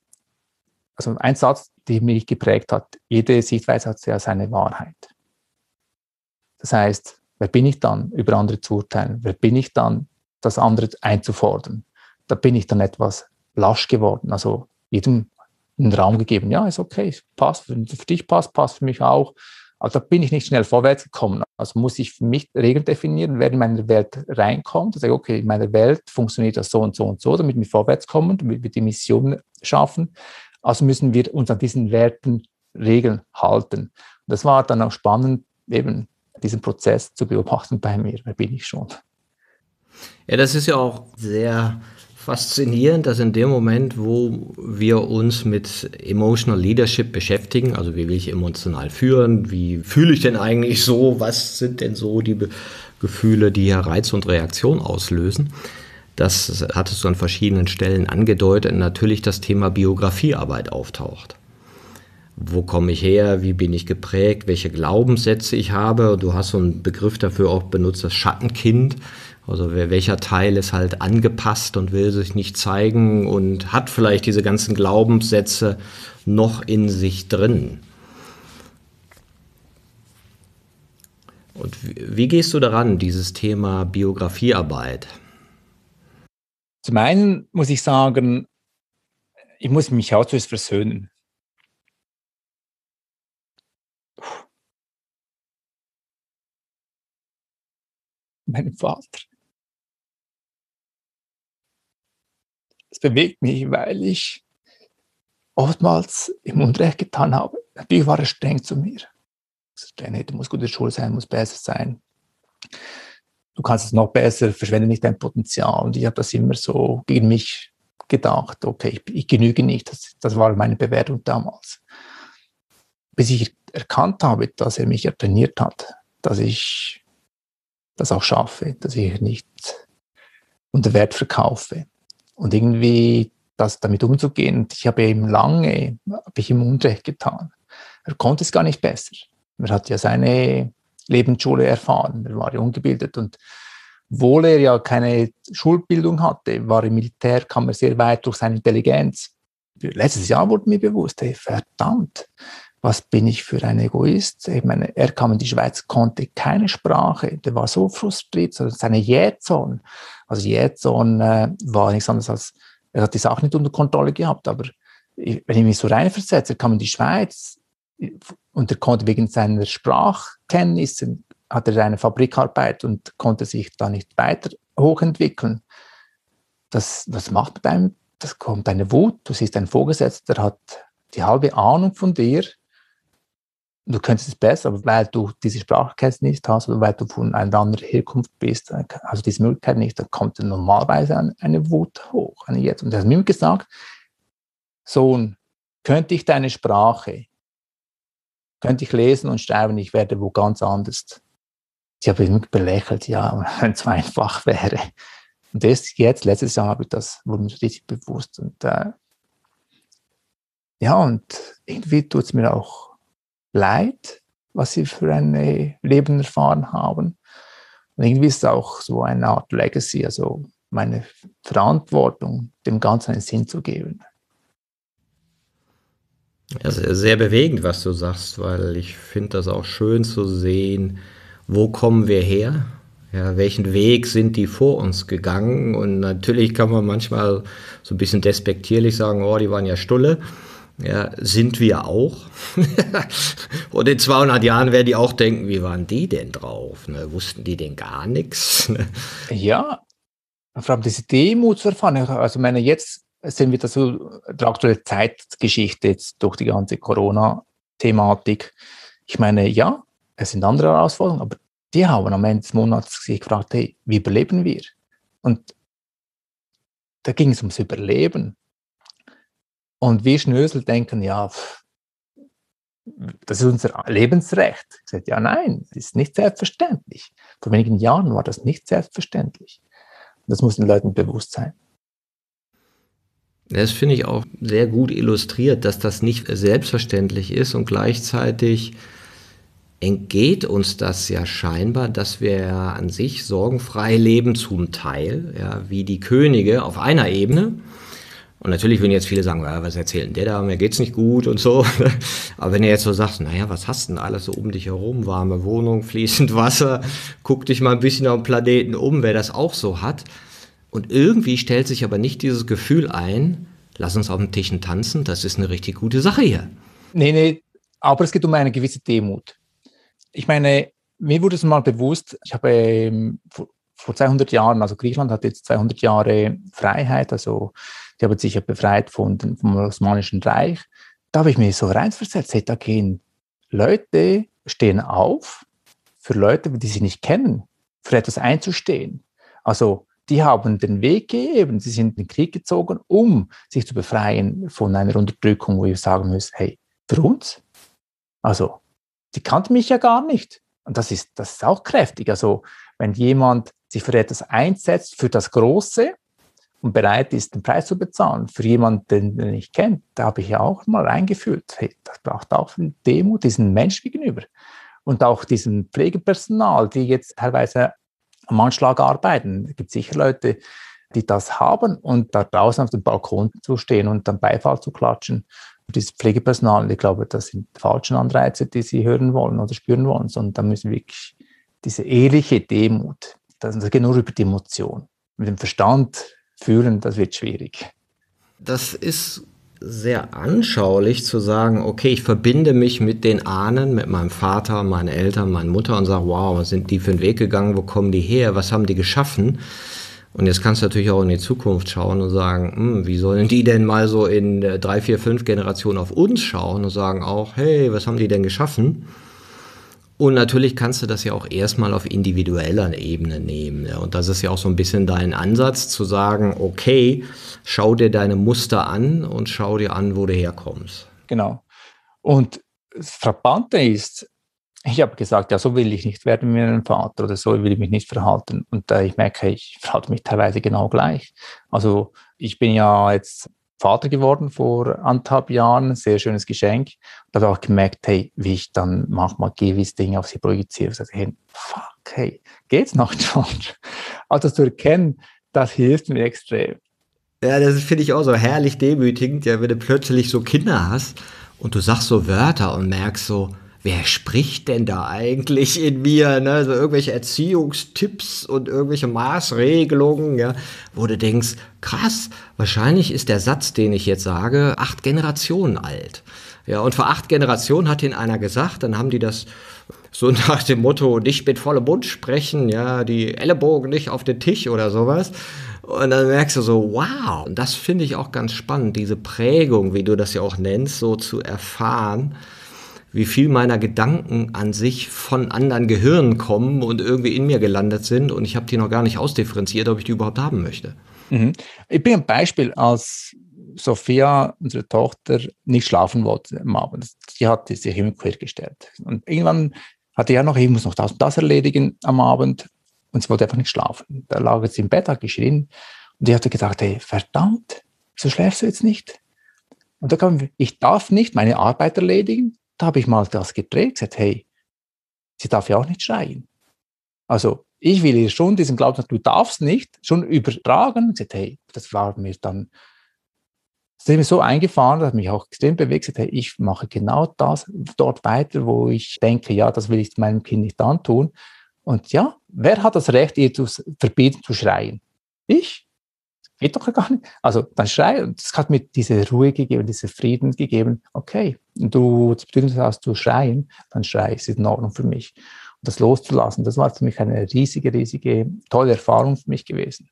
Also ein Satz, der mich geprägt hat, jede Sichtweise hat ja seine Wahrheit. Das heißt, wer bin ich dann, über andere zu urteilen? Wer bin ich dann, das andere einzufordern? Da bin ich dann etwas lasch geworden, also jedem einen Raum gegeben. Ja, ist okay, passt, wenn es für dich passt, passt für mich auch. Also da bin ich nicht schnell vorwärts gekommen. Also muss ich für mich Regeln definieren, wer in meine Welt reinkommt. Ich sage, okay, in meiner Welt funktioniert das so und so und so, damit wir vorwärts kommen, damit wir die Mission schaffen. Also müssen wir uns an diesen Werten, Regeln halten. Und das war dann auch spannend, eben diesen Prozess zu beobachten bei mir. Wer bin ich schon? Ja, das ist ja auch sehr faszinierend, dass in dem Moment, wo wir uns mit Emotional Leadership beschäftigen, also wie will ich emotional führen, wie fühle ich denn eigentlich so, was sind denn so die Gefühle, die ja Reiz und Reaktion auslösen, das hattest du an verschiedenen Stellen angedeutet, natürlich das Thema Biografiearbeit auftaucht. Wo komme ich her, wie bin ich geprägt, welche Glaubenssätze ich habe. Du hast so einen Begriff dafür auch benutzt, das Schattenkind. Also welcher Teil ist halt angepasst und will sich nicht zeigen und hat vielleicht diese ganzen Glaubenssätze noch in sich drin. Und wie gehst du daran, dieses Thema Biografiearbeit? Zum einen muss ich sagen, ich muss mich auch zuerst versöhnen. Mein Vater. Es bewegt mich, weil ich oftmals im Unrecht getan habe. Natürlich war er streng zu mir. Du musst gut in der Schule sein, musst besser sein. Du kannst es noch besser, verschwende nicht dein Potenzial. Und ich habe das immer so gegen mich gedacht. Okay, ich genüge nicht. Das war meine Bewertung damals. Bis ich erkannt habe, dass er mich ja trainiert hat, dass ich das auch schaffe, dass ich nicht unter Wert verkaufe. Und irgendwie das damit umzugehen. Ich habe ihm lange im Unrecht getan. Er konnte es gar nicht besser. Er hat ja seine Lebensschule erfahren. Er war ja ungebildet. Und obwohl er ja keine Schulbildung hatte, war im Militär, kam er sehr weit durch seine Intelligenz. Letztes Jahr wurde mir bewusst, hey, verdammt, was bin ich für ein Egoist? Ich meine, er kam in die Schweiz, konnte keine Sprache. Der war so frustriert. Also seine Jähzorn. Also Jähzorn war nichts anderes als, er hat die Sache nicht unter Kontrolle gehabt. Aber wenn ich mich so reinversetze, er kam in die Schweiz und er konnte wegen seiner Sprachkenntnisse, hat er eine Fabrikarbeit und konnte sich da nicht weiter hochentwickeln. Das macht mit einem, das kommt eine Wut. Du siehst einen Vorgesetzten, der hat die halbe Ahnung von dir. Du könntest es besser, aber weil du diese Sprachkenntnis nicht hast oder weil du von einer anderen Herkunft bist, also diese Möglichkeit nicht, dann kommt normalerweise eine Wut hoch. Und er hat mir gesagt, Sohn, könnte ich deine Sprache, könnte ich lesen und schreiben, ich werde wo ganz anders. Ich habe ihn belächelt, ja, wenn es so einfach wäre. Und letztes Jahr habe ich das, wurde mir richtig bewusst. Und und irgendwie tut es mir auch leid, was sie für ein Leben erfahren haben. Und irgendwie ist es auch so eine Art Legacy, also meine Verantwortung, dem Ganzen einen Sinn zu geben. Ja, sehr bewegend, was du sagst, weil ich finde das auch schön zu sehen, wo kommen wir her? Ja, welchen Weg sind die vor uns gegangen? Und natürlich kann man manchmal so ein bisschen despektierlich sagen, oh, die waren ja Stulle. Ja, sind wir auch. Und in 200 Jahren werden die auch denken, wie waren die denn drauf? Ne? Wussten die denn gar nichts? Ja, vor allem diese Demut zu erfahren. Also meine, jetzt sehen wir das so, die aktuelle Zeitgeschichte jetzt durch die ganze Corona-Thematik. Ich meine, ja, es sind andere Herausforderungen, aber die haben am Ende des Monats sich gefragt, hey, wie überleben wir? Und da ging es ums Überleben. Und wir Schnösel denken, ja, das ist unser Lebensrecht. Ich sage, ja, nein, das ist nicht selbstverständlich. Vor wenigen Jahren war das nicht selbstverständlich. Das muss den Leuten bewusst sein. Das finde ich auch sehr gut illustriert, dass das nicht selbstverständlich ist und gleichzeitig entgeht uns das ja scheinbar, dass wir an sich sorgenfrei leben zum Teil, ja, wie die Könige auf einer Ebene. Und natürlich würden jetzt viele sagen, was erzählt der da, mir geht's nicht gut und so. Aber wenn ihr jetzt so sagt, naja, was hast du denn alles so um dich herum? Warme Wohnung, fließend Wasser, guck dich mal ein bisschen auf den Planeten um, wer das auch so hat. Und irgendwie stellt sich aber nicht dieses Gefühl ein, lass uns auf den Tischen tanzen, das ist eine richtig gute Sache hier. Nee, aber es geht um eine gewisse Demut. Ich meine, mir wurde es mal bewusst, ich habe vor 200 Jahren, also Griechenland hat jetzt 200 Jahre Freiheit, also die haben sich ja befreit vom Osmanischen Reich. Da habe ich mich so reinversetzt, da gehen Leute, stehen auf, für Leute, die sie nicht kennen, für etwas einzustehen. Also die haben den Weg gegeben, sie sind in den Krieg gezogen, um sich zu befreien von einer Unterdrückung, wo ich sagen muss, hey, für uns? Also, die kannten mich ja gar nicht. Und das ist auch kräftig. Also, wenn jemand sich für etwas einsetzt, für das Große, und bereit ist, den Preis zu bezahlen für jemanden, den er nicht kennt, da habe ich ja auch mal reingefühlt, hey, das braucht auch viel Demut diesen Menschen gegenüber. Und auch diesem Pflegepersonal, die jetzt teilweise am Anschlag arbeiten. Es gibt sicher Leute, die das haben und da draußen auf dem Balkon zu stehen und dann Beifall zu klatschen. Und dieses Pflegepersonal, ich glaube, das sind die falschen Anreize, die sie hören wollen oder spüren wollen, sondern da müssen wir wirklich diese ehrliche Demut, das geht nur über die Emotion. Mit dem Verstand fühlen, das wird schwierig. Das ist sehr anschaulich zu sagen, okay, ich verbinde mich mit den Ahnen, mit meinem Vater, meinen Eltern, meiner Mutter und sage, wow, was sind die für einen Weg gegangen, wo kommen die her, was haben die geschaffen? Und jetzt kannst du natürlich auch in die Zukunft schauen und sagen, wie sollen die denn mal so in 3, 4, 5 Generationen auf uns schauen und sagen auch, hey, was haben die denn geschaffen? Und natürlich kannst du das ja auch erstmal auf individueller Ebene nehmen. Ja. Und das ist ja auch so ein bisschen dein Ansatz, zu sagen, okay, schau dir deine Muster an und schau dir an, wo du herkommst. Genau. Und das Frappante ist, ich habe gesagt, ja, so will ich nicht werden wie mein Vater oder so will ich mich nicht verhalten. Und ich merke, ich verhalte mich teilweise genau gleich. Also ich bin ja jetzt Vater geworden vor 1,5 Jahren, sehr schönes Geschenk. Da habe ich auch gemerkt, hey, wie ich dann manchmal gewisse Dinge auf sie projiziere. Ich sage, hey, fuck, hey, geht's noch, George? Also das zu erkennen, das hilft mir extrem. Ja, das finde ich auch so herrlich demütigend, ja, wenn du plötzlich so Kinder hast und du sagst so Wörter und merkst so, wer spricht denn da eigentlich in mir? Ne? So irgendwelche Erziehungstipps und irgendwelche Maßregelungen, ja, wo du denkst, krass, wahrscheinlich ist der Satz, den ich jetzt sage, 8 Generationen alt. Ja, und vor 8 Generationen hat ihn einer gesagt, dann haben die das so nach dem Motto, nicht mit vollem Mund sprechen, ja, die Ellenbogen nicht auf den Tisch oder sowas. Und dann merkst du so, wow, und das finde ich auch ganz spannend, diese Prägung, wie du das ja auch nennst, so zu erfahren, wie viel meiner Gedanken an sich von anderen Gehirnen kommen und irgendwie in mir gelandet sind und ich habe die noch gar nicht ausdifferenziert, ob ich die überhaupt haben möchte. Ich bin ein Beispiel, als Sophia, unsere Tochter, nicht schlafen wollte am Abend. Die hat sich immer quergestellt. Und irgendwann hatte ich noch, ich muss noch das und das erledigen am Abend und sie wollte einfach nicht schlafen. Da lag sie im Bett, hat geschrien und ich hatte gedacht, hey, verdammt, wieso schläfst du jetzt nicht? Und da kam, ich darf nicht meine Arbeit erledigen. Da habe ich mal das gedreht, gesagt, hey, sie darf ja auch nicht schreien. Also ich will ihr schon diesen Glauben, du darfst nicht, schon übertragen. Gesagt, hey, das war mir dann, das ist mir so eingefahren, das hat mich auch extrem bewegt. Gesagt, hey, ich mache genau das dort weiter, wo ich denke, ja, das will ich meinem Kind nicht antun. Und ja, wer hat das Recht, ihr zu verbieten, zu schreien? Ich? Geht doch gar nicht. Also dann schrei, und das hat mir diese Ruhe gegeben, diese Frieden gegeben. Okay, du das Bedürfnis hast zu schreien, dann schrei, es ist in Ordnung für mich. Und das loszulassen, das war für mich eine riesige, tolle Erfahrung für mich gewesen.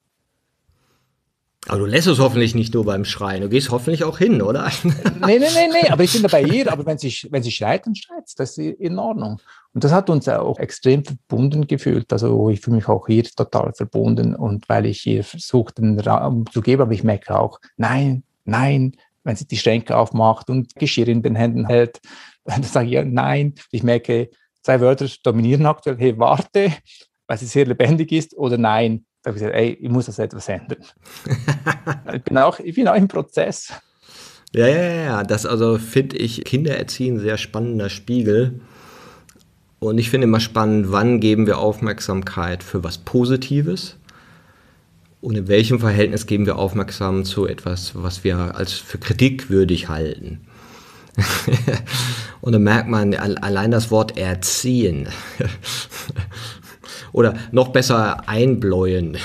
Aber du lässt es hoffentlich nicht nur beim Schreien, du gehst hoffentlich auch hin, oder? Nee, aber ich bin da bei ihr, aber wenn sie schreit, dann schreit es, das ist in Ordnung. Und das hat uns auch extrem verbunden gefühlt, also ich fühle mich auch hier total verbunden und weil ich ihr versuche, den Raum zu geben, aber ich merke auch, nein, wenn sie die Schränke aufmacht und Geschirr in den Händen hält, dann sage ich ja, nein, ich merke, 2 Wörter dominieren aktuell, hey, warte, weil sie sehr lebendig ist oder nein. Da habe ich gesagt, ey, ich muss das etwas ändern. ich bin auch im Prozess. Ja, das also finde ich, Kinder erziehen, sehr spannender Spiegel. Und ich finde immer spannend, wann geben wir Aufmerksamkeit für was Positives und in welchem Verhältnis geben wir Aufmerksamkeit zu etwas, was wir als für kritikwürdig halten. Und dann merkt man allein das Wort erziehen oder noch besser einbläuen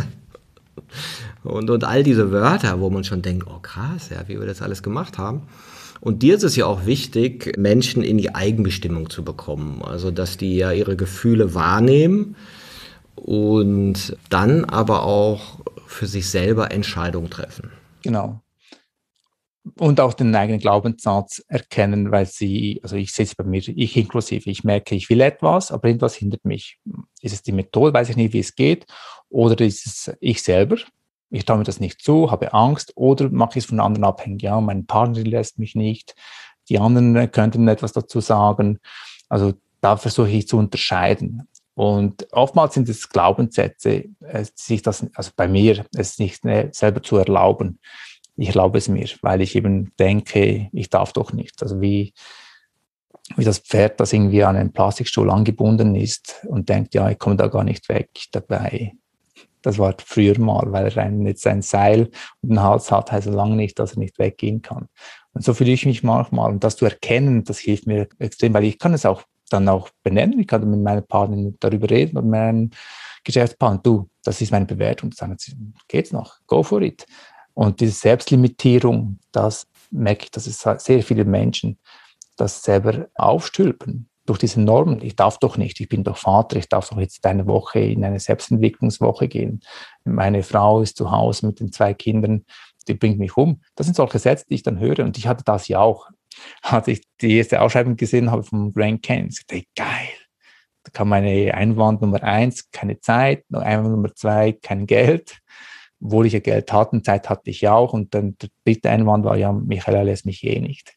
und all diese Wörter, wo man schon denkt, oh krass, ja, wie wir das alles gemacht haben. Und dir ist es ja auch wichtig, Menschen in die Eigenbestimmung zu bekommen, also dass die ja ihre Gefühle wahrnehmen und dann aber auch für sich selber Entscheidungen treffen. Genau. Und auch den eigenen Glaubenssatz erkennen, weil also ich sehe es bei mir, ich inklusive, ich merke, ich will etwas, aber irgendwas hindert mich. Ist es die Methode, weiß ich nicht, wie es geht, oder ist es ich selber? Ich traue mir das nicht zu, habe Angst, oder mache ich es von anderen abhängig? Ja, mein Partner lässt mich nicht, die anderen könnten etwas dazu sagen. Also da versuche ich zu unterscheiden. Und oftmals sind es Glaubenssätze, sich das, also bei mir, es nicht selber zu erlauben. Ich erlaube es mir, weil ich eben denke, ich darf doch nicht. Also wie das Pferd, das irgendwie an einen Plastikstuhl angebunden ist und denkt, ja, ich komme da gar nicht weg dabei. Das war früher mal, weil er jetzt ein Seil und einen Hals hat, heißt lange nicht, dass er nicht weggehen kann. Und so fühle ich mich manchmal. Und das zu erkennen, das hilft mir extrem, weil ich kann es auch dann auch benennen. Ich kann mit meiner Partnerin darüber reden, mit meinem Geschäftspartner. Du, das ist meine Bewertung. Sagen sie, geht's noch? Go for it. Und diese Selbstlimitierung, das merke ich, dass es sehr viele Menschen das selber aufstülpen durch diese Normen. Ich darf doch nicht, ich bin doch Vater, ich darf doch jetzt eine Woche in eine Selbstentwicklungswoche gehen. Meine Frau ist zu Hause mit den 2 Kindern, die bringt mich um. Das sind solche Sätze, die ich dann höre. Und ich hatte das ja auch. Als ich die erste Ausschreibung gesehen habe vom Grand Canyon, ich dachte, geil. Da kam meine Einwand Nummer 1, keine Zeit, Einwand Nummer 2, kein Geld. Obwohl ich ja Geld hatte, Zeit hatte ich ja auch. Und dann der dritte Einwand war ja, Michaela lässt mich eh nicht.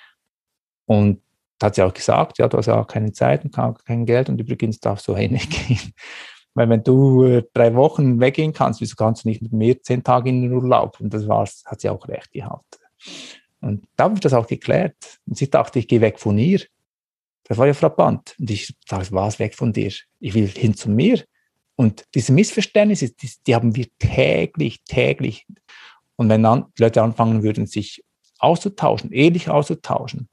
Und da hat sie auch gesagt, ja, du hast ja auch keine Zeit und kein Geld und übrigens darfst du nicht gehen. Weil wenn du 3 Wochen weggehen kannst, wieso kannst du nicht mit mir 10 Tage in den Urlaub? Und das hat sie auch recht gehabt. Und da habe ich das auch geklärt. Und sie dachte, ich gehe weg von ihr. Das war ja frappant. Und ich sage, was, weg von dir? Ich will hin zu mir. Und diese Missverständnisse, die haben wir täglich. Und wenn dann die Leute anfangen würden, sich auszutauschen, ehrlich auszutauschen,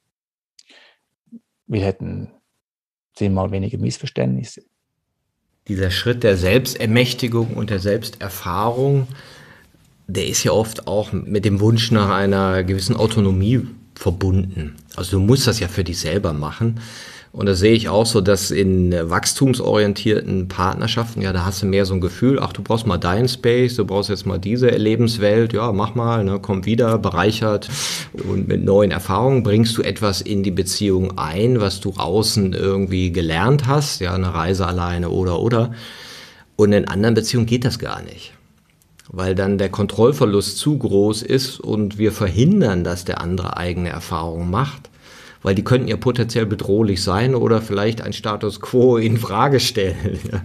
wir hätten 10-mal weniger Missverständnisse. Dieser Schritt der Selbstermächtigung und der Selbsterfahrung, der ist ja oft auch mit dem Wunsch nach einer gewissen Autonomie verbunden. Also du musst das ja für dich selber machen. Und da sehe ich auch so, dass in wachstumsorientierten Partnerschaften, ja, da hast du mehr so ein Gefühl, ach, du brauchst mal deinen Space, du brauchst jetzt mal diese Lebenswelt, ja, mach mal, ne, komm wieder, bereichert. Und mit neuen Erfahrungen bringst du etwas in die Beziehung ein, was du außen irgendwie gelernt hast, ja, eine Reise alleine oder. Und in anderen Beziehungen geht das gar nicht. Weil dann der Kontrollverlust zu groß ist und wir verhindern, dass der andere eigene Erfahrungen macht. Weil die könnten ja potenziell bedrohlich sein oder vielleicht ein Status quo in Frage stellen. Ja.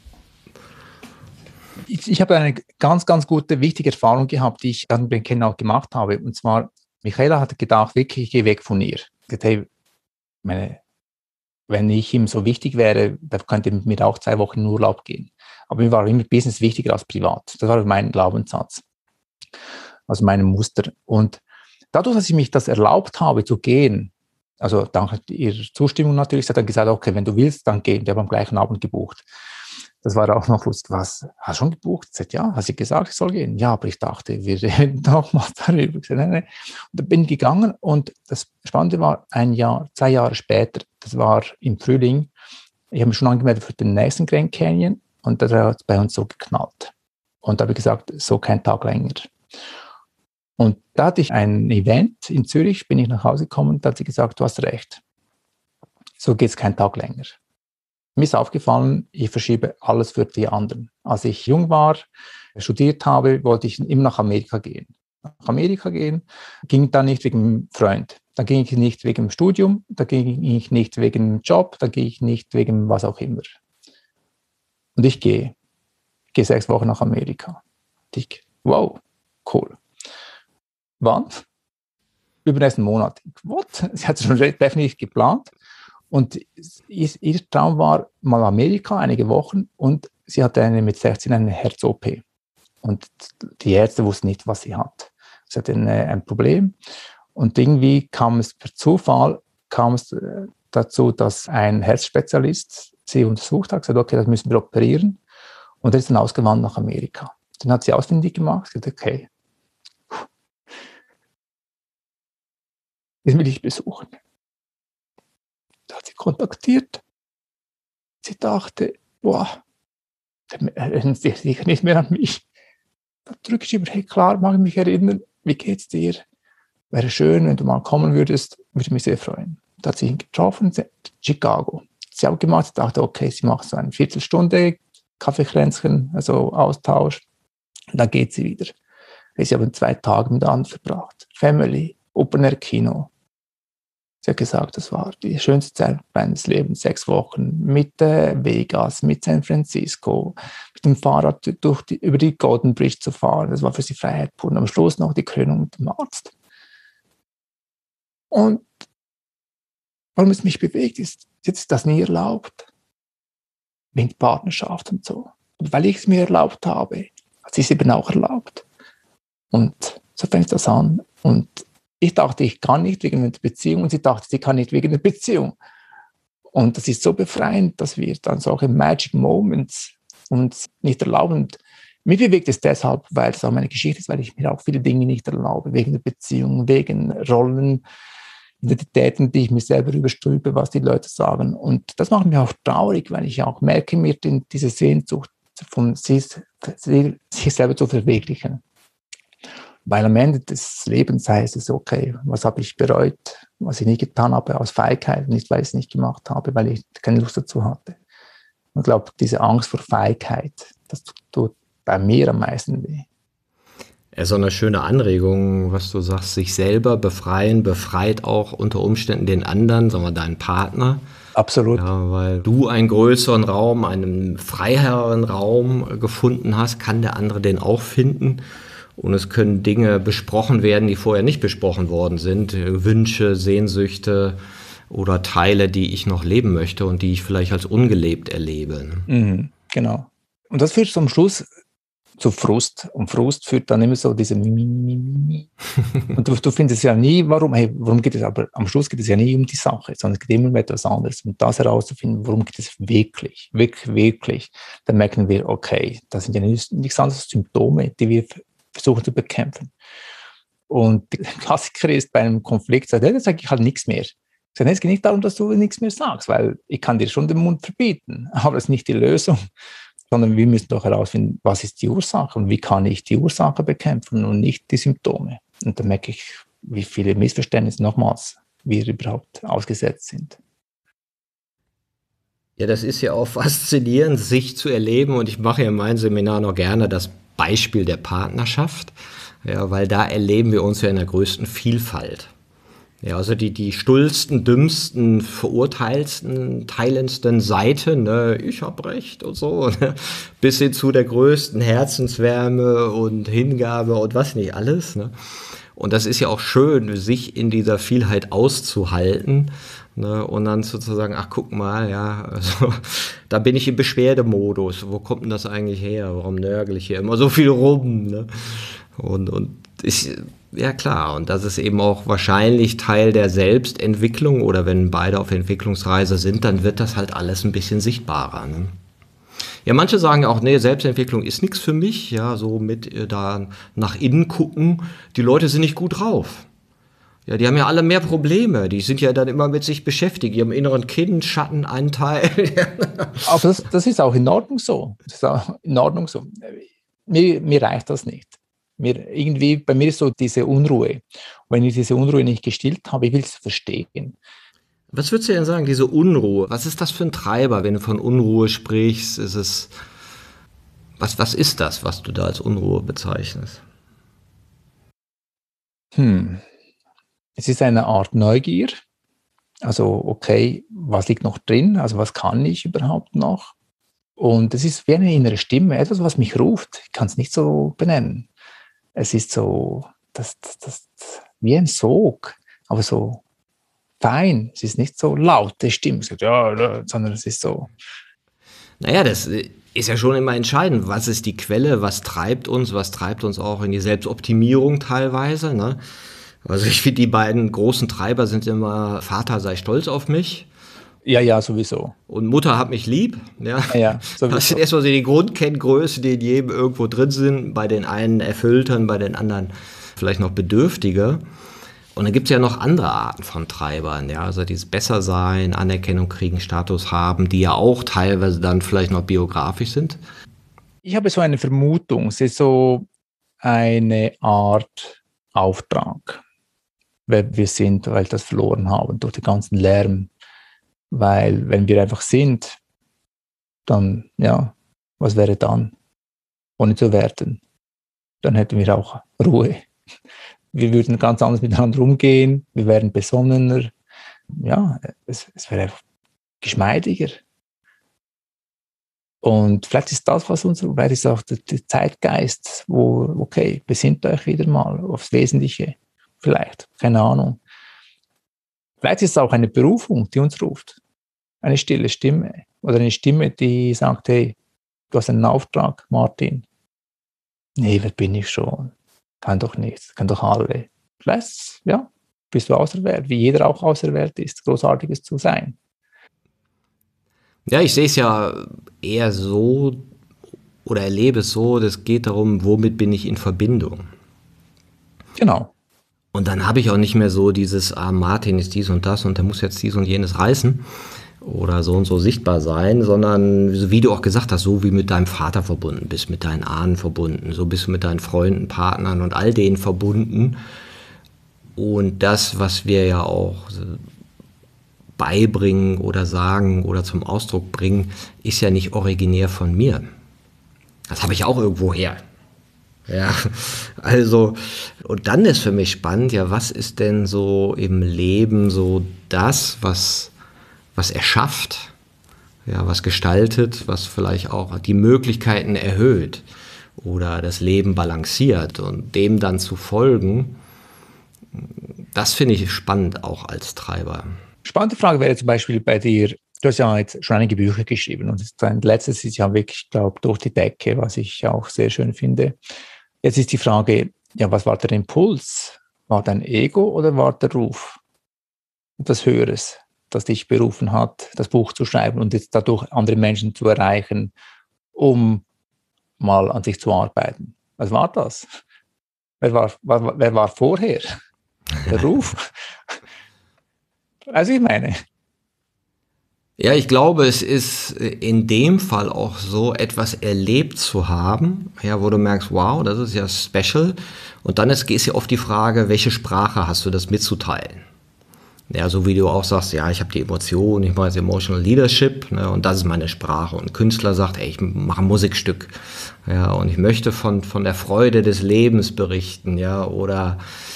Ich habe eine ganz wichtige Erfahrung gehabt, die ich dann beim Kennen auch gemacht habe. Und zwar, Michaela hatte gedacht, wirklich, ich gehe weg von ihr. Ich dachte, hey, wenn ich ihm so wichtig wäre, dann könnte er mit mir auch 2 Wochen in Urlaub gehen. Aber mir war immer Business wichtiger als privat. Das war mein Glaubenssatz, also mein Muster. Und dadurch, dass ich mich das erlaubt habe zu gehen, also dank ihrer Zustimmung natürlich, sie hat dann gesagt, okay, wenn du willst, dann geh. Die haben am gleichen Abend gebucht. Das war auch noch lustig. Was, hast du schon gebucht? Sie hat, ja, hast du gesagt, ich soll gehen? Ja, aber ich dachte, wir reden noch mal darüber. Ich sagte, nee. Und dann bin ich gegangen und das Spannende war 2 Jahre später, das war im Frühling, ich habe mich schon angemeldet für den nächsten Grand Canyon und da hat es bei uns so geknallt. Und da habe ich gesagt, so kein Tag länger. Und da hatte ich ein Event in Zürich, bin ich nach Hause gekommen und da hat sie gesagt, du hast recht, so geht es keinen Tag länger. Mir ist aufgefallen, ich verschiebe alles für die anderen. Als ich jung war, studiert habe, wollte ich immer nach Amerika gehen. Ging dann nicht wegen dem Freund, dann ging ich nicht wegen dem Studium, da ging ich nicht wegen dem Job, da ging ich nicht wegen was auch immer. Und ich gehe 6 Wochen nach Amerika. Wow, cool. Wann? Übernächsten Monat. What? Sie hat es schon definitiv geplant. Und ihr Traum war mal Amerika, einige Wochen, und sie hatte mit 16 eine Herz-OP. Und die Ärzte wussten nicht, was sie hat. Sie hatte ein Problem. Und irgendwie kam es per Zufall dazu, dass ein Herzspezialist sie untersucht hat, gesagt, okay, das müssen wir operieren. Und er ist dann ausgewandert nach Amerika. Dann hat sie ausfindig gemacht, gesagt, okay, jetzt will ich besuchen. Da hat sie kontaktiert. Sie dachte, boah, der erinnert sich sicher nicht mehr an mich. Da drücke ich immer, hey, klar, mag ich mich erinnern, wie geht's dir? Wäre schön, wenn du mal kommen würdest, würde mich sehr freuen. Da hat sie ihn getroffen, Chicago. Sie hat gemacht, sie dachte, okay, sie macht so eine Viertelstunde Kaffeekränzchen, also Austausch. Und dann geht sie wieder. Sie haben 2 Tage miteinander verbracht. Family, Open Air Kino. Sie hat gesagt, das war die schönste Zeit meines Lebens, 6 Wochen mit Vegas, mit San Francisco, mit dem Fahrrad über die Golden Bridge zu fahren. Das war für sie Freiheit pur. Und am Schluss noch die Krönung mit dem Arzt. Und warum es mich bewegt, ist, jetzt ist das nie erlaubt. Wegen Partnerschaft und so. Und weil ich es mir erlaubt habe, hat sie es eben auch erlaubt. Und so fängt das an. Und ich dachte, ich kann nicht wegen der Beziehung, und sie dachte, sie kann nicht wegen der Beziehung. Und das ist so befreiend, dass wir dann solche Magic Moments uns nicht erlauben. Und mich bewegt es deshalb, weil es auch meine Geschichte ist, weil ich mir auch viele Dinge nicht erlaube, wegen der Beziehung, wegen Rollen, Identitäten, die ich mir selber überstülpe, was die Leute sagen. Und das macht mich auch traurig, weil ich auch merke, mir diese Sehnsucht von sich selber zu verwirklichen. Weil am Ende des Lebens heißt es, okay, was habe ich bereut, was ich nie getan habe aus Feigheit, nicht weil ich es nicht gemacht habe, weil ich keine Lust dazu hatte. Und ich glaube, diese Angst vor Feigheit, das tut bei mir am meisten weh. Ja, so eine schöne Anregung, was du sagst, sich selber befreien, befreit auch unter Umständen den anderen, sagen wir deinen Partner. Absolut. Ja, weil du einen größeren Raum, einen freieren Raum gefunden hast, kann der andere den auch finden. Und es können Dinge besprochen werden, die vorher nicht besprochen worden sind. Wünsche, Sehnsüchte oder Teile, die ich noch leben möchte und die ich vielleicht als ungelebt erlebe. Genau. Und das führt zum Schluss zu Frust. Und Frust führt dann immer so diese Und du findest ja nie, worum geht es? Aber am Schluss geht es ja nie um die Sache, sondern es geht immer um etwas anderes. Und das herauszufinden, worum geht es wirklich, wirklich. Dann merken wir, okay, das sind ja nichts anderes als Symptome, die wir versuchen zu bekämpfen. Und der Klassiker ist bei einem Konflikt, da sage ich halt nichts mehr. Ich sage, es geht nicht darum, dass du nichts mehr sagst, weil ich kann dir schon den Mund verbieten, aber das ist nicht die Lösung, sondern wir müssen doch herausfinden, was ist die Ursache und wie kann ich die Ursache bekämpfen und nicht die Symptome. Und da merke ich, wie viele Missverständnisse nochmals wir überhaupt ausgesetzt sind. Ja, das ist ja auch faszinierend, sich zu erleben, und ich mache ja in meinem Seminar noch gerne das Beispiel der Partnerschaft, ja, weil da erleben wir uns ja in der größten Vielfalt. Ja, also die stullsten, dümmsten, verurteilsten, teilendsten Seiten, ne, ich habe recht und so, ne, bis hin zu der größten Herzenswärme und Hingabe und was nicht alles. Ne. Und das ist ja auch schön, sich in dieser Vielheit auszuhalten, ne, und dann sozusagen, ach guck mal, ja, also da bin ich im Beschwerdemodus. Wo kommt denn das eigentlich her? Warum nörgel ich hier immer so viel rum? Ne? Und ich, ja klar, und das ist eben auch wahrscheinlich Teil der Selbstentwicklung, oder wenn beide auf Entwicklungsreise sind, dann wird das halt alles ein bisschen sichtbarer. Ne? Ja, manche sagen auch, nee, Selbstentwicklung ist nichts für mich, ja, so mit da nach innen gucken, die Leute sind nicht gut drauf. Ja, die haben ja alle mehr Probleme, die sind ja dann immer mit sich beschäftigt, ihrem inneren Kind, Schattenanteil. Aber das ist auch in Ordnung so. Das ist auch in Ordnung so. Mir reicht das nicht. Bei mir ist so diese Unruhe. Und wenn ich diese Unruhe nicht gestillt habe, ich will es verstehen. Was würdest du denn sagen, diese Unruhe? Was ist das für ein Treiber, wenn du von Unruhe sprichst? Was ist das, was du da als Unruhe bezeichnest? Es ist eine Art Neugier. Also, okay, was liegt noch drin? Also, was kann ich überhaupt noch? Und es ist wie eine innere Stimme, etwas, was mich ruft. Ich kann es nicht so benennen. Es ist so, das wie ein Sog, aber so fein. Es ist nicht so laute Stimme, sondern es ist so. Naja, das ist ja schon immer entscheidend. Was ist die Quelle? Was treibt uns auch in die Selbstoptimierung teilweise? Ne? Also ich finde, die beiden großen Treiber sind immer: Vater, sei stolz auf mich. Ja, sowieso. Und Mutter, hab mich lieb. Ja, sowieso. Das sind erstmal so die Grundkenngrößen, die in jedem irgendwo drin sind. Bei den einen erfülltern, bei den anderen vielleicht noch bedürftiger. Und dann gibt es ja noch andere Arten von Treibern. Ja? Also dieses Bessersein, Anerkennung kriegen, Status haben, die ja auch teilweise dann vielleicht noch biografisch sind. Ich habe so eine Vermutung. Es ist so eine Art Auftrag, wer wir sind, weil wir das verloren haben durch den ganzen Lärm. Weil wenn wir einfach sind, dann, ja, was wäre dann? Ohne zu werten. Dann hätten wir auch Ruhe. Wir würden ganz anders miteinander umgehen, wir wären besonnener, ja, es wäre geschmeidiger. Und vielleicht ist das, vielleicht ist auch der Zeitgeist, wo, okay, besinnt euch wieder mal aufs Wesentliche. Vielleicht, keine Ahnung. Vielleicht ist es auch eine Berufung, die uns ruft. Eine stille Stimme oder eine Stimme, die sagt, hey, du hast einen Auftrag, Martin. Nee, wer bin ich schon? Kann doch nichts, kann doch alle. Vielleicht, ja, bist du auserwählt, wie jeder auch auserwählt ist, Großartiges zu sein. Ja, ich sehe es ja eher so oder erlebe es so, das geht darum, womit bin ich in Verbindung. Genau. Und dann habe ich auch nicht mehr so dieses, Martin ist dies und das und der muss jetzt dies und jenes reißen oder so und so sichtbar sein, sondern wie du auch gesagt hast, so wie mit deinem Vater verbunden bist, mit deinen Ahnen verbunden, so bist du mit deinen Freunden, Partnern und all denen verbunden. Und das, was wir ja auch beibringen oder sagen oder zum Ausdruck bringen, ist ja nicht originär von mir. Das habe ich auch irgendwo her. Ja, also, und dann ist für mich spannend, ja, was ist denn so im Leben so das, was erschafft, ja, was gestaltet, was vielleicht auch die Möglichkeiten erhöht oder das Leben balanciert und dem dann zu folgen, das finde ich spannend auch als Treiber. Spannende Frage wäre zum Beispiel bei dir, du hast ja jetzt schon einige Bücher geschrieben und dein letztes ist ja wirklich, ich glaube, durch die Decke, was ich auch sehr schön finde. Jetzt ist die Frage, ja, was war der Impuls? War dein Ego oder war der Ruf? Etwas Höheres, das dich berufen hat, das Buch zu schreiben und jetzt dadurch andere Menschen zu erreichen, um mal an sich zu arbeiten. Was war das? Wer war vorher? Der Ruf? Also ich meine. Ja, ich glaube, es ist in dem Fall auch so, etwas erlebt zu haben, ja, wo du merkst, wow, das ist ja special. Und dann ist ja oft die Frage, welche Sprache hast du das mitzuteilen? Ja, so wie du auch sagst, ja, ich habe die Emotion, ich mache jetzt Emotional Leadership, ne, und das ist meine Sprache. Und ein Künstler sagt, ey, ich mache ein Musikstück, ja, und ich möchte von der Freude des Lebens berichten, ja, oder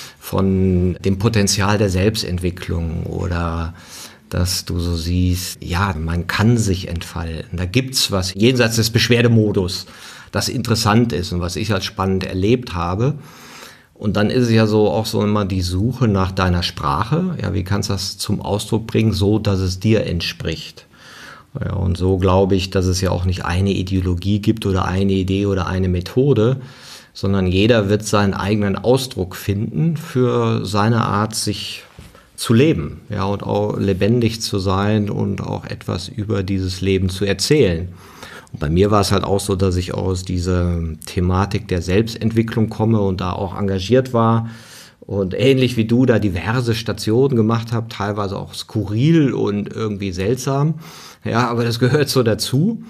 von dem Potenzial der Selbstentwicklung oder dass du so siehst, ja, man kann sich entfalten. Da gibt's was jenseits des Beschwerdemodus, das interessant ist und was ich als spannend erlebt habe. Und dann ist es ja so auch so immer die Suche nach deiner Sprache. Ja, wie kannst du das zum Ausdruck bringen, so dass es dir entspricht? Ja, und so glaube ich, dass es ja auch nicht eine Ideologie gibt oder eine Idee oder eine Methode, sondern jeder wird seinen eigenen Ausdruck finden für seine Art, sich zu leben, ja, und auch lebendig zu sein und auch etwas über dieses Leben zu erzählen. Und bei mir war es halt auch so, dass ich aus dieser Thematik der Selbstentwicklung komme und da auch engagiert war und ähnlich wie du da diverse Stationen gemacht habe, teilweise auch skurril und irgendwie seltsam, ja, aber das gehört so dazu.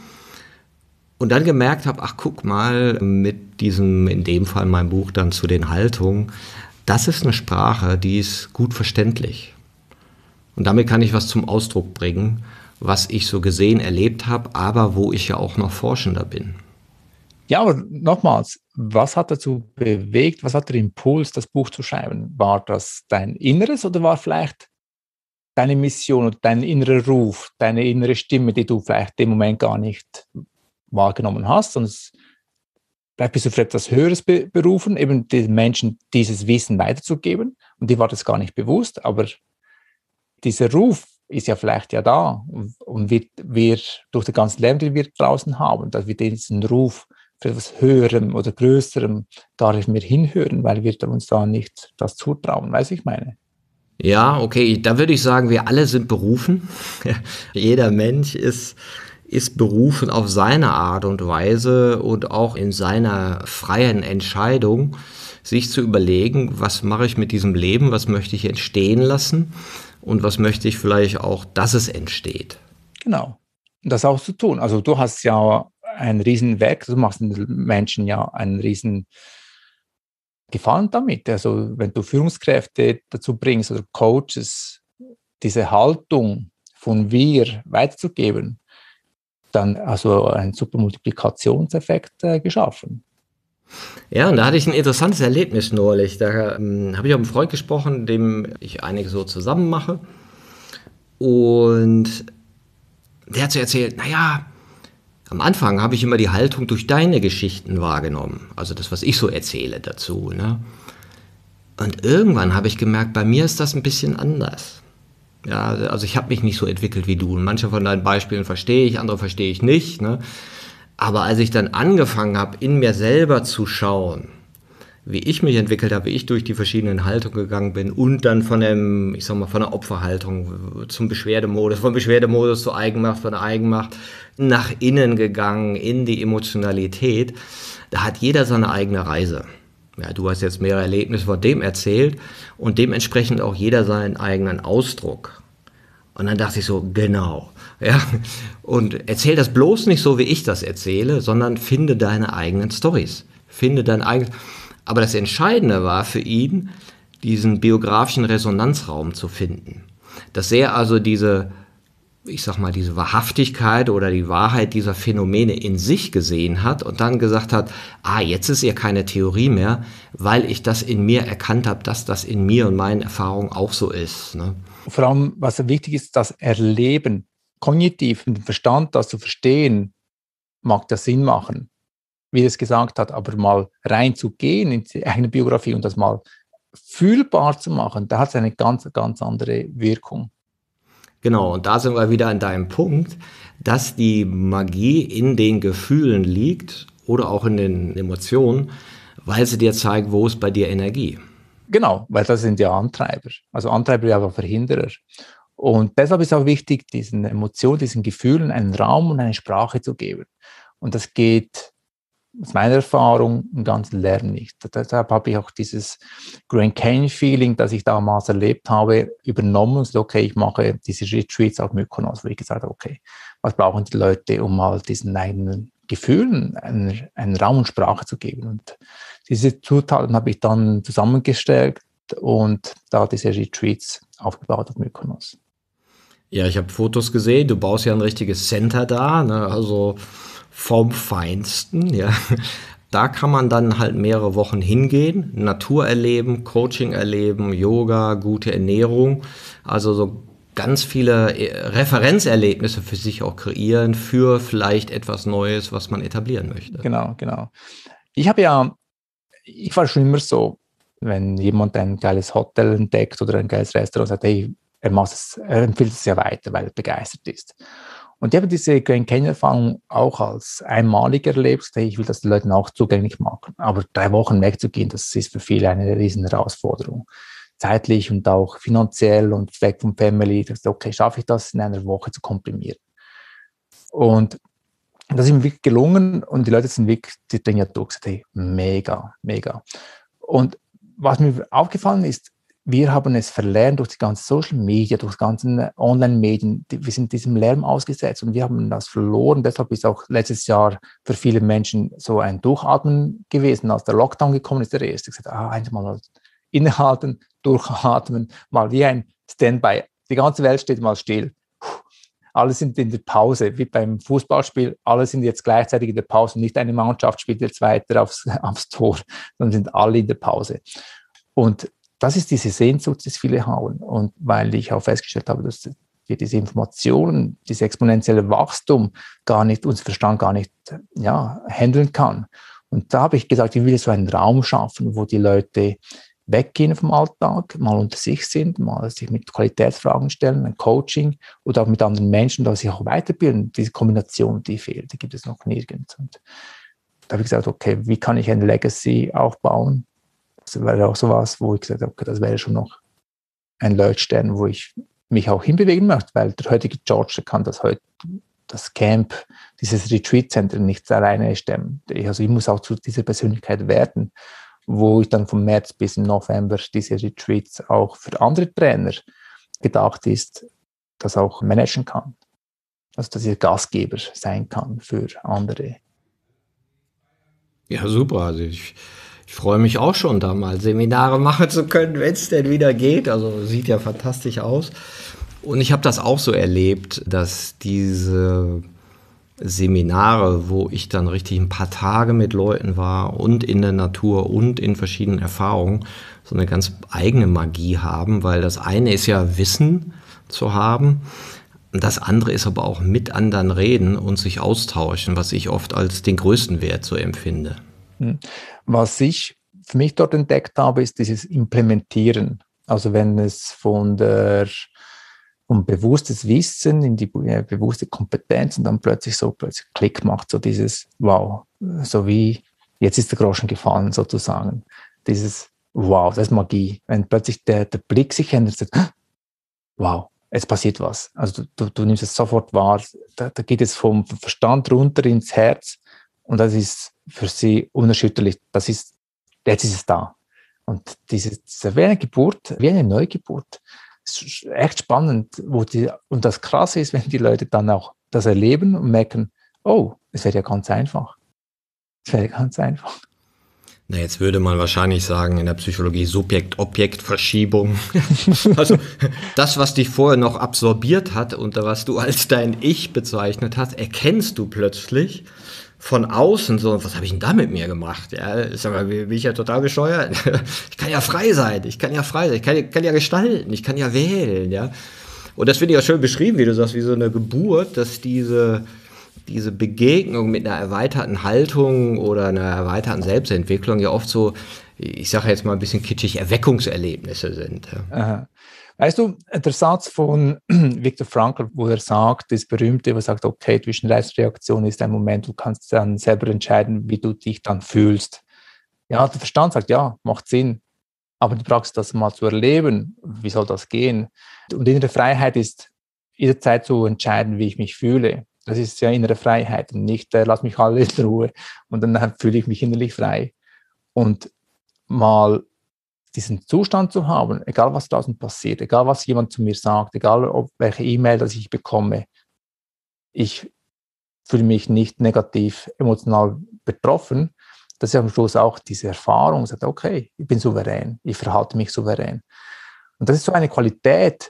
Und dann gemerkt habe, ach guck mal, mit diesem, in dem Fall mein Buch dann zu den Haltungen, das ist eine Sprache, die ist gut verständlich. Und damit kann ich was zum Ausdruck bringen, was ich so gesehen, erlebt habe, aber wo ich ja auch noch Forschender bin. Ja, aber nochmals, was hat dazu bewegt, was hat der Impuls, das Buch zu schreiben? War das dein Inneres oder war vielleicht deine Mission und dein innerer Ruf, deine innere Stimme, die du vielleicht im Moment gar nicht wahrgenommen hast, sondern vielleicht bist du für etwas Höheres berufen, eben den Menschen dieses Wissen weiterzugeben und dir war das gar nicht bewusst, aber dieser Ruf ist ja vielleicht ja da und wir durch den ganzen Leben, den wir draußen haben, dass wir diesen Ruf für etwas Höherem oder Größerem gar nicht mehr hinhören, weil wir uns da nicht das zutrauen, weißt du, ich meine? Ja, okay, da würde ich sagen, wir alle sind berufen. Jeder Mensch ist berufen auf seine Art und Weise und auch in seiner freien Entscheidung, sich zu überlegen, was mache ich mit diesem Leben, was möchte ich entstehen lassen und was möchte ich vielleicht auch, dass es entsteht. Genau, und das auch zu tun. Also du hast ja ein Riesenwerk, du machst den Menschen ja einen riesen Gefallen damit. Also wenn du Führungskräfte dazu bringst oder Coaches, diese Haltung von wir weiterzugeben, dann also einen super Multiplikationseffekt geschaffen. Ja, und da hatte ich ein interessantes Erlebnis neulich. Da habe ich auch mit einem Freund gesprochen, dem ich einiges so zusammen mache. Und der hat so erzählt, naja, am Anfang habe ich immer die Haltung durch deine Geschichten wahrgenommen. Also das, was ich so erzähle dazu. Ne? Und irgendwann habe ich gemerkt, bei mir ist das ein bisschen anders. Ja, also ich habe mich nicht so entwickelt wie du. Und manche von deinen Beispielen verstehe ich, andere verstehe ich nicht. Ne? Aber als ich dann angefangen habe, in mir selber zu schauen, wie ich mich entwickelt habe, wie ich durch die verschiedenen Haltungen gegangen bin und dann von der Opferhaltung zum Beschwerdemodus, vom Beschwerdemodus zur Eigenmacht, von der Eigenmacht nach innen gegangen, in die Emotionalität, da hat jeder seine eigene Reise. Ja, du hast jetzt mehrere Erlebnisse von dem erzählt und dementsprechend auch jeder seinen eigenen Ausdruck. Und dann dachte ich so, genau, ja, und erzähl das bloß nicht so, wie ich das erzähle, sondern finde deine eigenen Storys, finde dein eigenes. Aber das Entscheidende war für ihn, diesen biografischen Resonanzraum zu finden. Dass er also diese Wahrhaftigkeit oder die Wahrheit dieser Phänomene in sich gesehen hat und dann gesagt hat, jetzt ist ja keine Theorie mehr, weil ich das in mir erkannt habe, dass das in mir und meinen Erfahrungen auch so ist. Ne? Vor allem, was wichtig ist, das Erleben, kognitiv mit dem Verstand, das zu verstehen, mag das Sinn machen, wie er es gesagt hat, aber mal reinzugehen in die eigene Biografie und das mal fühlbar zu machen, da hat es eine ganz, ganz andere Wirkung. Genau, und da sind wir wieder an deinem Punkt, dass die Magie in den Gefühlen liegt oder auch in den Emotionen, weil sie dir zeigen, wo ist bei dir Energie. Genau, weil das sind ja Antreiber. Also Antreiber ja aber Verhinderer. Und deshalb ist auch wichtig, diesen Emotionen, diesen Gefühlen einen Raum und eine Sprache zu geben. Und das geht aus meiner Erfahrung im ganzen Lernen nicht. Deshalb habe ich auch dieses Grand Canyon-Feeling, das ich damals erlebt habe, übernommen und gesagt, okay, ich mache diese Retreats auf Mykonos, wo ich gesagt habe, okay, was brauchen die Leute, um mal diesen eigenen Gefühlen einen Raum und Sprache zu geben. Und diese Zutaten habe ich dann zusammengestellt und da diese Retreats aufgebaut auf Mykonos. Ja, ich habe Fotos gesehen, du baust ja ein richtiges Center da, ne? Also vom Feinsten, ja. Da kann man dann halt mehrere Wochen hingehen, Natur erleben, Coaching erleben, Yoga, gute Ernährung, also so ganz viele Referenzerlebnisse für sich auch kreieren, für vielleicht etwas Neues, was man etablieren möchte. Genau. Ich war schon immer so, wenn jemand ein geiles Hotel entdeckt oder ein geiles Restaurant, sagt, hey, er empfiehlt es ja weiter, weil er begeistert ist. Und ich habe diese Grand Canyon-Erfahrung auch als einmalig erlebt. Ich will das den Leuten auch zugänglich machen. Aber 3 Wochen wegzugehen, das ist für viele eine riesen Herausforderung. Zeitlich und auch finanziell und weg vom Family. Okay, schaffe ich das in einer Woche zu komprimieren? Und das ist mir wirklich gelungen und die Leute sind wirklich, die drehen ja durch. Hey, mega. Und was mir aufgefallen ist, wir haben es verlernt durch die ganzen Social Media, durch die ganzen Online-Medien. Wir sind diesem Lärm ausgesetzt und wir haben das verloren. Deshalb ist auch letztes Jahr für viele Menschen so ein Durchatmen gewesen. Als der Lockdown gekommen ist, der erste gesagt, einfach mal innehalten, durchatmen, mal wie ein Standby. Die ganze Welt steht mal still. Alle sind in der Pause, wie beim Fußballspiel. Alle sind jetzt gleichzeitig in der Pause. Nicht eine Mannschaft spielt jetzt weiter aufs Tor, sondern sind alle in der Pause. Und das ist diese Sehnsucht, die viele haben. Und weil ich auch festgestellt habe, dass wir diese Informationen, dieses exponentielle Wachstum unser Verstand gar nicht handeln kann. Und da habe ich gesagt, ich will so einen Raum schaffen, wo die Leute weggehen vom Alltag, mal unter sich sind, mal sich mit Qualitätsfragen stellen, ein Coaching oder auch mit anderen Menschen, da sich auch weiterbilden. Diese Kombination, die fehlt, die gibt es noch nirgends. Und da habe ich gesagt, okay, wie kann ich eine Legacy aufbauen? Das wäre auch sowas, wo ich gesagt habe, okay, das wäre schon noch ein Leuchtstern, wo ich mich auch hinbewegen möchte, weil der heutige George kann das Camp, dieses Retreat-Center nicht alleine stemmen. Also ich muss auch zu dieser Persönlichkeit werden, wo ich dann vom März bis im November diese Retreats auch für andere Trainer gedacht ist, das auch managen kann. Also dass ich Gastgeber sein kann für andere. Ja, super. Also ich freue mich auch schon, da mal Seminare machen zu können, wenn es denn wieder geht. Also sieht ja fantastisch aus. Und ich habe das auch so erlebt, dass diese Seminare, wo ich dann richtig ein paar Tage mit Leuten war und in der Natur und in verschiedenen Erfahrungen, so eine ganz eigene Magie haben, weil das eine ist ja Wissen, zu haben. Und das andere ist aber auch mit anderen reden und sich austauschen, was ich oft als den größten Wert so empfinde. Was ich für mich dort entdeckt habe, ist dieses Implementieren. Also wenn es vom bewusstes Wissen in die bewusste Kompetenz und dann plötzlich Klick macht, so dieses Wow, so wie jetzt ist der Groschen gefallen sozusagen. Dieses Wow, das ist Magie. Wenn plötzlich der Blick sich ändert, wow, es passiert was. Also du nimmst es sofort wahr, da geht es vom Verstand runter ins Herz und das ist für sie unerschütterlich. Jetzt ist es da. Und diese wie eine Geburt, wie eine Neugeburt, ist echt spannend. Und das Krasse ist, wenn die Leute dann auch das erleben und merken, oh, es wäre ja ganz einfach. Es wäre ganz einfach. Na, jetzt würde man wahrscheinlich sagen, in der Psychologie Subjekt-Objekt-Verschiebung. Also das, was dich vorher noch absorbiert hat und was du als dein Ich bezeichnet hast, erkennst du plötzlich von außen so, was habe ich denn da mit mir gemacht? Ja, ist aber, bin ich ja total bescheuert. Ich kann ja frei sein, ich kann ja gestalten, ich kann ja wählen, ja. Und das finde ich auch schön beschrieben, wie du sagst, wie so eine Geburt, dass diese Begegnung mit einer erweiterten Haltung oder einer erweiterten Selbstentwicklung ja oft so, ich sage jetzt mal ein bisschen kitschig, Erweckungserlebnisse sind. Ja. Weißt du, der Satz von Viktor Frankl, wo er sagt, das Berühmte, wo er sagt, okay, Zwischenreaktion ist ein Moment, du kannst dann selber entscheiden, wie du dich dann fühlst. Ja, der Verstand sagt, ja, macht Sinn. Aber die Praxis, das mal zu erleben, wie soll das gehen? Und innere Freiheit ist, jederzeit zu entscheiden, wie ich mich fühle. Das ist ja innere Freiheit und nicht, lass mich alle in Ruhe und dann fühle ich mich innerlich frei. Und mal diesen Zustand zu haben, egal was draußen passiert, egal was jemand zu mir sagt, egal welche E-Mail das ich bekomme, ich fühle mich nicht negativ emotional betroffen. Das ist am Schluss auch diese Erfahrung, sagt, okay, ich bin souverän, ich verhalte mich souverän. Und das ist so eine Qualität,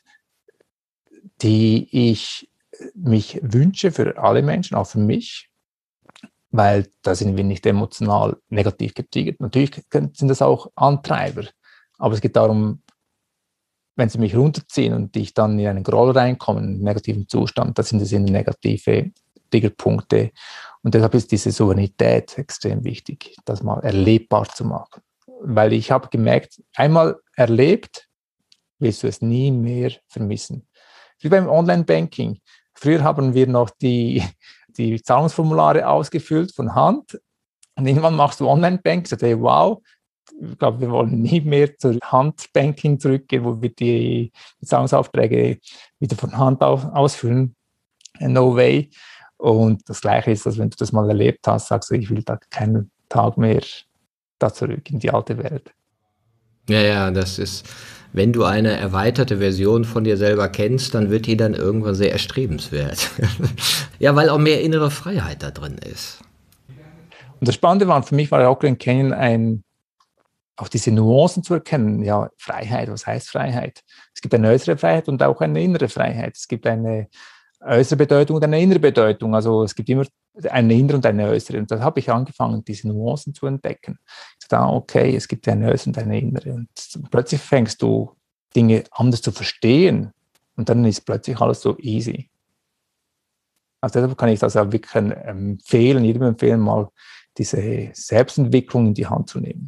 die ich mich wünsche für alle Menschen, auch für mich, weil da sind wir nicht emotional negativ getriggert. Natürlich sind das auch Antreiber, aber es geht darum, wenn sie mich runterziehen und ich dann in einen Groll reinkomme, in einen negativen Zustand, das sind negative Triggerpunkte. Und deshalb ist diese Souveränität extrem wichtig, das mal erlebbar zu machen. Weil ich habe gemerkt, einmal erlebt, willst du es nie mehr vermissen. Wie beim Online-Banking. Früher haben wir noch die Zahlungsformulare ausgefüllt von Hand und irgendwann machst du Online-Banking, sagst, hey, wow, ich glaube, wir wollen nie mehr zur Handbanking zurückgehen, wo wir die Zahlungsaufträge wieder von Hand ausfüllen. No way. Und das Gleiche ist, dass wenn du das mal erlebt hast, sagst du, ich will da keinen Tag mehr da zurück in die alte Welt. Ja, das ist, wenn du eine erweiterte Version von dir selber kennst, dann wird die dann irgendwann sehr erstrebenswert. Ja, weil auch mehr innere Freiheit da drin ist. Und das Spannende war, für mich war auch in Canyon auch diese Nuancen zu erkennen. Ja, Freiheit, was heißt Freiheit? Es gibt eine äußere Freiheit und auch eine innere Freiheit. Es gibt eine äußere Bedeutung und eine innere Bedeutung. Also es gibt immer eine innere und eine äußere. Und da habe ich angefangen, diese Nuancen zu entdecken. Ich dachte, okay, es gibt eine äußere und eine innere. Und plötzlich fängst du Dinge anders zu verstehen. Und dann ist plötzlich alles so easy. Also deshalb kann ich das auch wirklich jedem empfehlen, mal diese Selbstentwicklung in die Hand zu nehmen.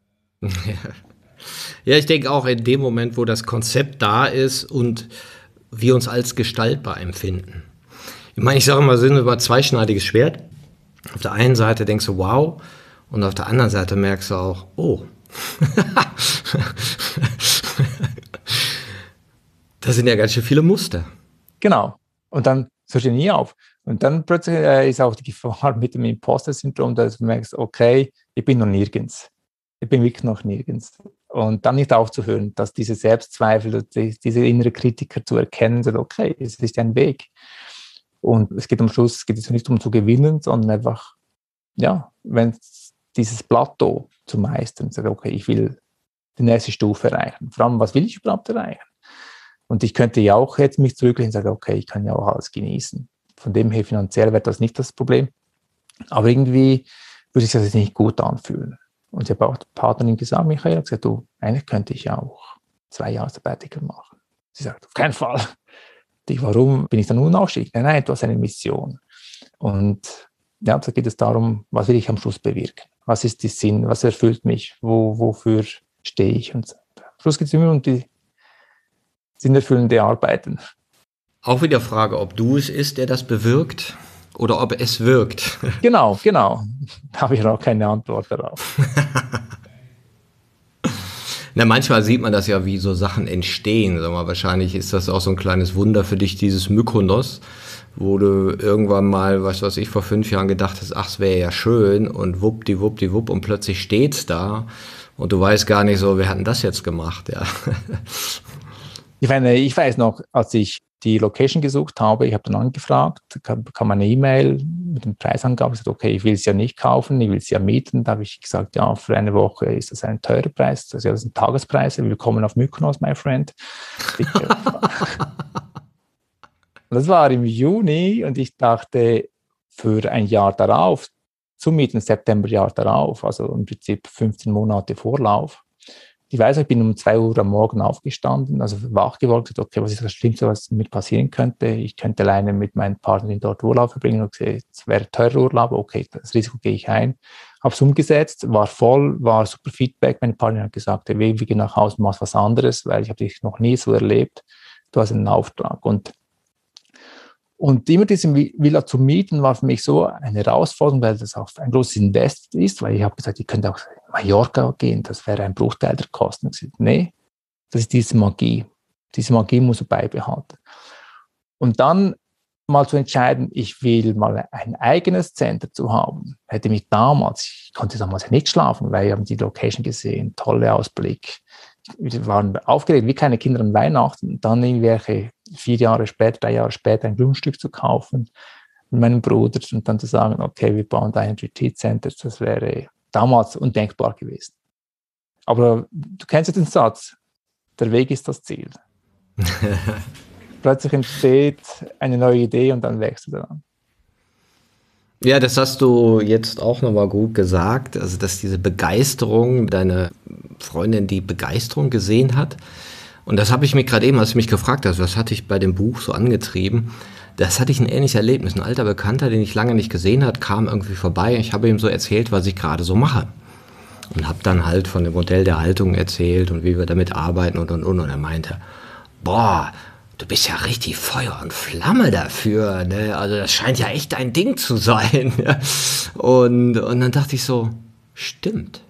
Ja, ich denke auch in dem Moment, wo das Konzept da ist und wir uns als gestaltbar empfinden. Ich meine, ich sage immer, sind immer zweischneidiges Schwert. Auf der einen Seite denkst du, wow, und auf der anderen Seite merkst du auch, oh. Das sind ja ganz schön viele Muster. Genau. Und dann hört ihr nie auf. Und dann plötzlich ist auch die Gefahr mit dem Imposter-Syndrom, dass du merkst, okay, ich bin noch nirgends. Ich bin wirklich noch nirgends. Und dann nicht aufzuhören, dass diese Selbstzweifel, diese innere Kritiker zu erkennen, sind, okay, es ist ein Weg. Und es geht am Schluss, geht es nicht um zu gewinnen, sondern einfach, ja, wenn dieses Plateau zu meistern, sagt, okay, ich will die nächste Stufe erreichen. Vor allem, was will ich überhaupt erreichen? Und ich könnte ja auch jetzt mich zurücklehnen und sagen, okay, ich kann ja auch alles genießen. Von dem her finanziell wäre das nicht das Problem. Aber irgendwie würde sich das jetzt nicht gut anfühlen. Und ich habe auch der Partnerin gesagt, Michael, hat gesagt, du, eigentlich könnte ich auch 2 Jahre Sabbatical machen. Sie sagt, auf keinen Fall. Warum bin ich dann unausstieg? Nein, du hast eine Mission. Und ja, da geht es darum, was will ich am Schluss bewirken? Was ist der Sinn? Was erfüllt mich? Wofür stehe ich? Und am Schluss geht es immer um die sinnerfüllende Arbeiten. Auch wieder Frage, ob du es ist, der das bewirkt oder ob es wirkt. Genau. Da habe ich auch keine Antwort darauf. Na, manchmal sieht man das ja, wie so Sachen entstehen. Sag mal, wahrscheinlich ist das auch so ein kleines Wunder für dich, dieses Mykonos, wo du irgendwann mal, was weiß ich, vor 5 Jahren gedacht hast, ach, es wäre ja schön und wuppdiwupp und plötzlich steht's da und du weißt gar nicht so, wer hat denn das jetzt gemacht, ja. Ich weiß noch, als ich die Location gesucht habe, ich habe dann angefragt, kam eine E-Mail mit dem Preisangabe, ich sagte, okay, ich will es ja nicht kaufen, ich will es ja mieten. Da habe ich gesagt, ja, für eine Woche ist das ein teurer Preis, das sind Tagespreise, willkommen auf Mykonos, my friend. Das war im Juni und ich dachte, für ein Jahr darauf, zu mieten, Septemberjahr darauf, also im Prinzip 15 Monate Vorlauf. Ich weiß, ich bin um 2 Uhr am Morgen aufgestanden, also wach geworden, gesagt, okay, was ist das Schlimmste, was mir passieren könnte? Ich könnte alleine mit meinen Partnerin dort Urlaub verbringen und gesagt, es wäre teurer Urlaub, okay, das Risiko gehe ich ein. Habe es umgesetzt, war voll, war super Feedback. Meine Partnerin hat gesagt, hey, wir gehen nach Hause und machst was anderes, weil ich habe dich noch nie so erlebt. Du hast einen Auftrag. Und immer diese Villa zu mieten war für mich so eine Herausforderung, weil das auch ein großes Invest ist, weil ich habe gesagt, ich könnte auch in Mallorca gehen, das wäre ein Bruchteil der Kosten. Ich gesagt, nee, das ist diese Magie. Diese Magie muss man beibehalten. Und dann mal zu entscheiden, ich will mal ein eigenes Center zu haben, hätte mich damals, ich konnte damals nicht schlafen, weil wir haben die Location gesehen, toller Ausblick. Wir waren aufgeregt wie kleine Kinder an Weihnachten und dann irgendwelche 3 Jahre später ein Grundstück zu kaufen mit meinem Bruder und dann zu sagen, okay, wir bauen da ein Retreat Center, das wäre damals undenkbar gewesen. Aber du kennst ja den Satz, der Weg ist das Ziel. Plötzlich entsteht eine neue Idee und dann wächst du daran. Ja, das hast du jetzt auch nochmal gut gesagt, also dass diese Begeisterung, deine Freundin die Begeisterung gesehen hat. Und das habe ich mich gerade eben, als du mich gefragt hast, was hatte ich bei dem Buch so angetrieben, das hatte ich ein ähnliches Erlebnis. Ein alter Bekannter, den ich lange nicht gesehen habe, kam irgendwie vorbei. Ich habe ihm so erzählt, was ich gerade so mache. Und habe dann halt von dem Modell der Haltung erzählt und wie wir damit arbeiten und. Und er meinte, boah, du bist ja richtig Feuer und Flamme dafür, ne? Also das scheint ja echt dein Ding zu sein. Und dann dachte ich so, stimmt.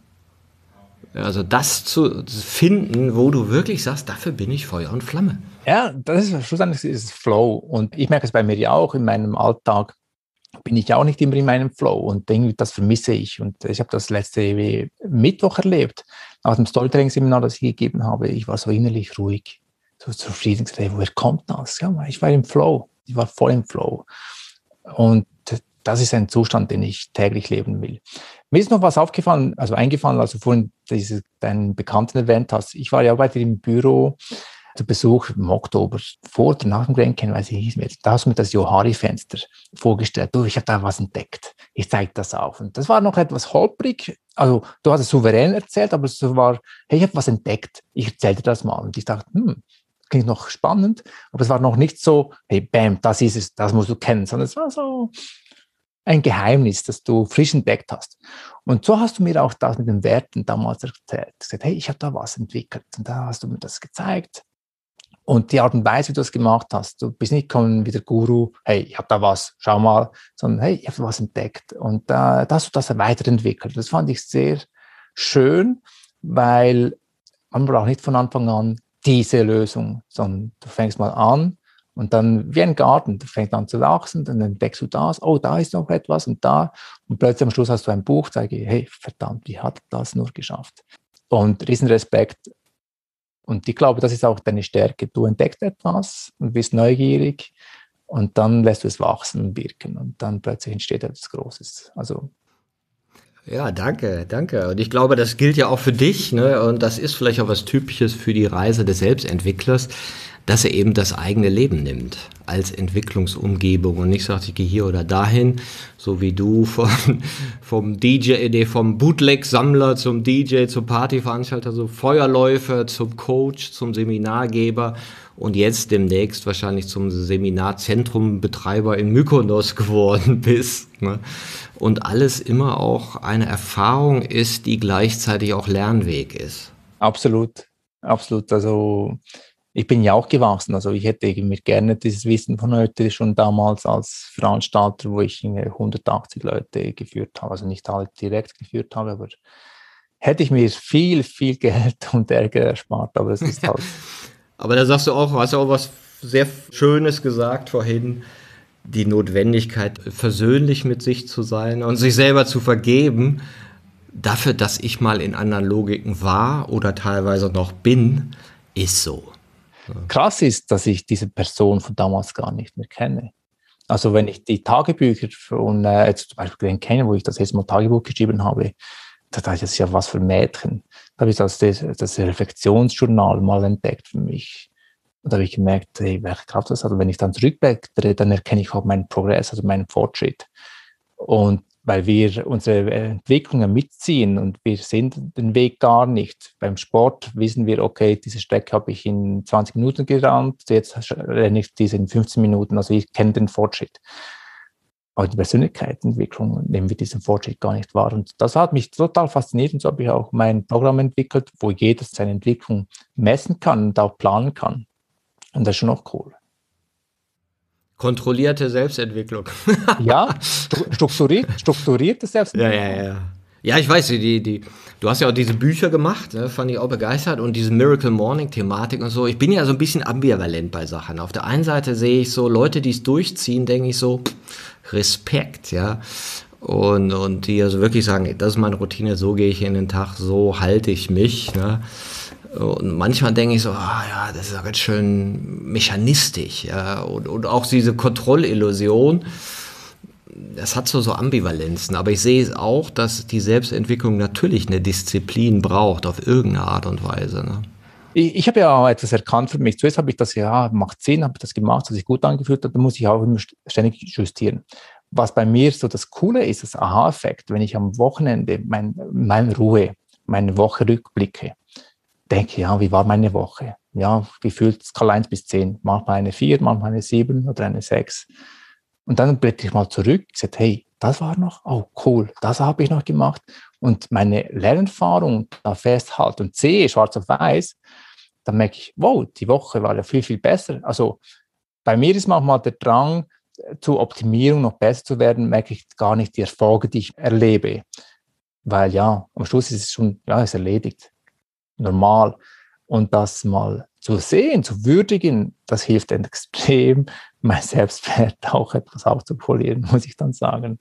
Also das zu finden, wo du wirklich sagst, dafür bin ich Feuer und Flamme. Ja, das ist schlussendlich ist Flow. Und ich merke es bei mir ja auch, in meinem Alltag bin ich auch nicht immer in meinem Flow. Und irgendwie, das vermisse ich. Und ich habe das letzte Mittwoch erlebt, nach dem Storytelling-Seminar, das ich gegeben habe. Ich war so innerlich ruhig, so zufrieden. Woher kommt das? Ja, ich war im Flow. Ich war voll im Flow. Und das ist ein Zustand, den ich täglich leben will. Mir ist noch was eingefallen, als du vorhin deinen Bekannten erwähnt hast. Ich war ja bei dir im Büro zu Besuch im Oktober, vor oder nach dem Grand Canyon, weiß ich nicht mehr. Da hast du mir das Johari-Fenster vorgestellt. Du, ich habe da was entdeckt. Ich zeige das auf. Und das war noch etwas holprig. Also du hast es souverän erzählt, aber es war, hey, ich habe was entdeckt. Ich erzähle dir das mal. Und ich dachte, klingt noch spannend. Aber es war noch nicht so, hey, bam, das ist es, das musst du kennen. Sondern es war so ein Geheimnis, das du frisch entdeckt hast. Und so hast du mir auch das mit den Werten damals erzählt. Du gesagt, hey, ich habe da was entwickelt. Und da hast du mir das gezeigt. Und die Art und Weise, wie du das gemacht hast, du bist nicht gekommen wie der Guru, hey, ich habe da was, schau mal, sondern hey, ich habe was entdeckt. Und da hast du das weiterentwickelt. Das fand ich sehr schön, weil man braucht nicht von Anfang an diese Lösung, sondern du fängst mal an und dann wie ein Garten, du fängst an zu wachsen, dann entdeckst du das, oh, da ist noch etwas und da. Und plötzlich am Schluss hast du ein Buch, sage ich, hey, verdammt, wie hat das nur geschafft? Und Riesenrespekt. Und ich glaube, das ist auch deine Stärke. Du entdeckst etwas und bist neugierig und dann lässt du es wachsen und wirken und dann plötzlich entsteht etwas Großes. Also ja, danke. Und ich glaube, das gilt ja auch für dich, ne? Und das ist vielleicht auch was Typisches für die Reise des Selbstentwicklers, dass er eben das eigene Leben nimmt als Entwicklungsumgebung und nicht sagt, ich gehe hier oder dahin, so wie du vom Bootleg-Sammler zum DJ, zum Partyveranstalter, so Feuerläufer, zum Coach, zum Seminargeber und jetzt demnächst wahrscheinlich zum Seminarzentrumbetreiber in Mykonos geworden bist, ne? Und alles immer auch eine Erfahrung ist, die gleichzeitig auch Lernweg ist. Absolut, absolut. Also ich bin ja auch gewachsen. Also ich hätte mir gerne dieses Wissen von heute schon damals als Veranstalter, wo ich 180 Leute geführt habe, also nicht alle direkt geführt habe, aber hätte ich mir viel, viel Geld und Ärger erspart, aber es ist halt. Aber da sagst du auch, hast du auch was sehr Schönes gesagt vorhin, die Notwendigkeit, versöhnlich mit sich zu sein und sich selber zu vergeben, dafür, dass ich mal in anderen Logiken war oder teilweise noch bin, ist so. Krass ist, dass ich diese Person von damals gar nicht mehr kenne. Also wenn ich die Tagebücher von jetzt zum Beispiel den kenne, wo ich das erste Mal Tagebuch geschrieben habe, da dachte ich, das ist ja was für Mädchen. Da habe ich das Reflexionsjournal mal entdeckt für mich. Und da habe ich gemerkt, hey, welche Kraft das hat. Und wenn ich dann zurückblättere, dann erkenne ich auch meinen Progress, also meinen Fortschritt. Und weil wir unsere Entwicklungen mitziehen und wir sehen den Weg gar nicht. Beim Sport wissen wir, okay, diese Strecke habe ich in 20 Minuten gerannt, jetzt renne ich diese in 15 Minuten, also ich kenne den Fortschritt. Aber die Persönlichkeitsentwicklung nehmen wir diesen Fortschritt gar nicht wahr. Und das hat mich total fasziniert und so habe ich auch mein Programm entwickelt, wo jeder seine Entwicklung messen kann und auch planen kann. Und das ist schon auch cool. Kontrollierte Selbstentwicklung. Ja, strukturierte Selbstentwicklung. Ja. Ja, ich weiß, du hast ja auch diese Bücher gemacht, ne, fand ich auch begeistert, und diese Miracle Morning-Thematik und so. Ich bin ja so ein bisschen ambivalent bei Sachen. Auf der einen Seite sehe ich so Leute, die es durchziehen, denke ich so, Respekt, ja. Und die also wirklich sagen, das ist meine Routine, so gehe ich in den Tag, so halte ich mich, ne. Und manchmal denke ich so, ja, das ist ja ganz schön mechanistisch, ja, und auch diese Kontrollillusion, das hat so Ambivalenzen, aber ich sehe es auch, dass die Selbstentwicklung natürlich eine Disziplin braucht, auf irgendeine Art und Weise, ne? Ich habe ja auch etwas erkannt für mich. Zuerst habe ich das, ja, macht Sinn, habe ich das gemacht, was sich gut angefühlt hat, dann muss ich auch immer ständig justieren. Was bei mir so das Coole ist, das Aha-Effekt, wenn ich am Wochenende meine Ruhe, meine Woche rückblicke, denke, ja, wie war meine Woche? Ja, gefühlt Skala 1 bis 10, manchmal eine 4, manchmal eine 7 oder eine 6. Und dann blätter ich mal zurück und sage, hey, das war noch, oh cool, das habe ich noch gemacht. Und meine Lernerfahrung da festhalten und sehe schwarz auf weiß, dann merke ich, wow, die Woche war ja viel, viel besser. Also bei mir ist manchmal der Drang zur Optimierung, noch besser zu werden, merke ich gar nicht die Erfolge, die ich erlebe. Weil ja, am Schluss ist es schon, ja, ist erledigt. Normal. Und das mal zu sehen, zu würdigen, das hilft extrem, mein Selbstwert auch etwas aufzupolieren, muss ich dann sagen.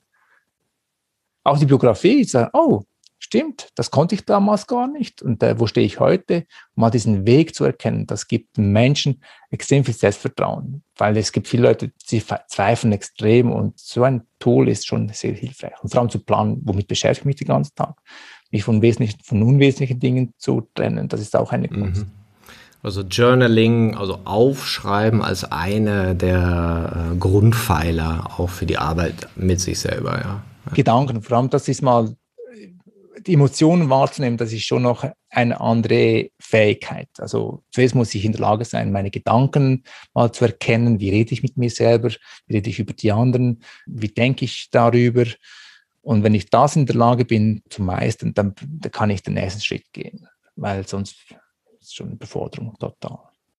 Auch die Biografie, ich sage, oh, stimmt, das konnte ich damals gar nicht. Und wo stehe ich heute? Um mal diesen Weg zu erkennen, das gibt Menschen extrem viel Selbstvertrauen, weil es gibt viele Leute, die zweifeln extrem und so ein Tool ist schon sehr hilfreich. Und vor allem zu planen, womit beschäftige ich mich den ganzen Tag, mich von unwesentlichen Dingen zu trennen, das ist auch eine Kunst. Also Journaling, also Aufschreiben als eine der Grundpfeiler auch für die Arbeit mit sich selber, ja. Gedanken, vor allem das ist mal, die Emotionen wahrzunehmen, das ist schon noch eine andere Fähigkeit. Also zuerst muss ich in der Lage sein, meine Gedanken mal zu erkennen, wie rede ich mit mir selber, wie rede ich über die anderen, wie denke ich darüber. Und wenn ich das in der Lage bin zu meistern, dann kann ich den nächsten Schritt gehen, weil sonst ist es schon eine Beforderung total.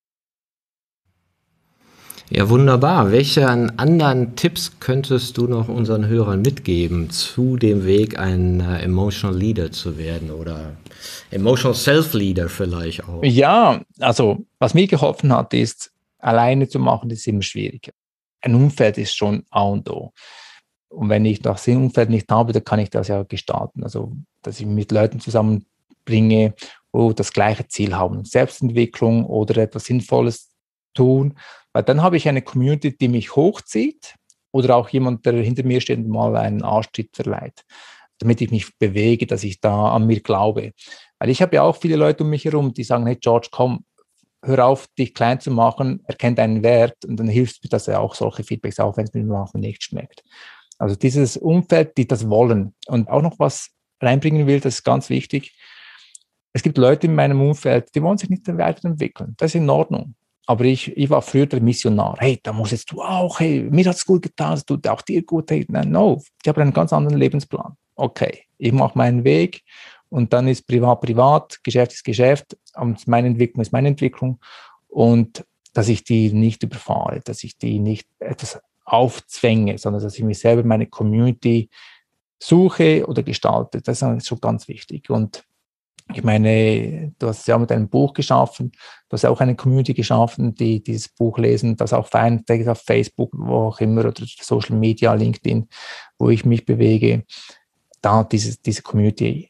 Ja, wunderbar. Welche anderen Tipps könntest du noch unseren Hörern mitgeben zu dem Weg, ein Emotional Leader zu werden oder Emotional Self-Leader vielleicht auch? Ja, also was mir geholfen hat, ist, alleine zu machen, das ist immer schwierig. Ein Umfeld ist schon A und O. Und wenn ich das Umfeld nicht habe, dann kann ich das ja gestalten. Also, dass ich mit Leuten zusammenbringe, wo das gleiche Ziel haben, Selbstentwicklung oder etwas Sinnvolles tun. Weil dann habe ich eine Community, die mich hochzieht oder auch jemand, der hinter mir steht und mal einen Arschtritt verleiht, damit ich mich bewege, dass ich da an mir glaube. Weil ich habe ja auch viele Leute um mich herum, die sagen, hey George, komm, hör auf, dich klein zu machen, erkenn deinen Wert und dann hilft mir das ja auch, solche Feedbacks, auch wenn es mir manchmal nicht schmeckt. Also dieses Umfeld, die das wollen. Und auch noch was reinbringen will, das ist ganz wichtig. Es gibt Leute in meinem Umfeld, die wollen sich nicht weiterentwickeln. Das ist in Ordnung. Aber ich war früher der Missionar. Hey, da musst jetzt du auch. Hey, mir hat es gut getan, es tut auch dir gut. Hey, nein, no, ich habe einen ganz anderen Lebensplan. Okay, ich mache meinen Weg und dann ist privat, Geschäft ist Geschäft und meine Entwicklung ist meine Entwicklung. Und dass ich die nicht überfahre, dass ich die nicht etwas aufzwänge, sondern dass ich mir selber meine Community suche oder gestalte. Das ist schon ganz wichtig. Und ich meine, du hast es ja mit einem Buch geschaffen, du hast auch eine Community geschaffen, die dieses Buch lesen, das auch feiern, auf Facebook, wo auch immer, oder Social Media, LinkedIn, wo ich mich bewege. Da diese Community,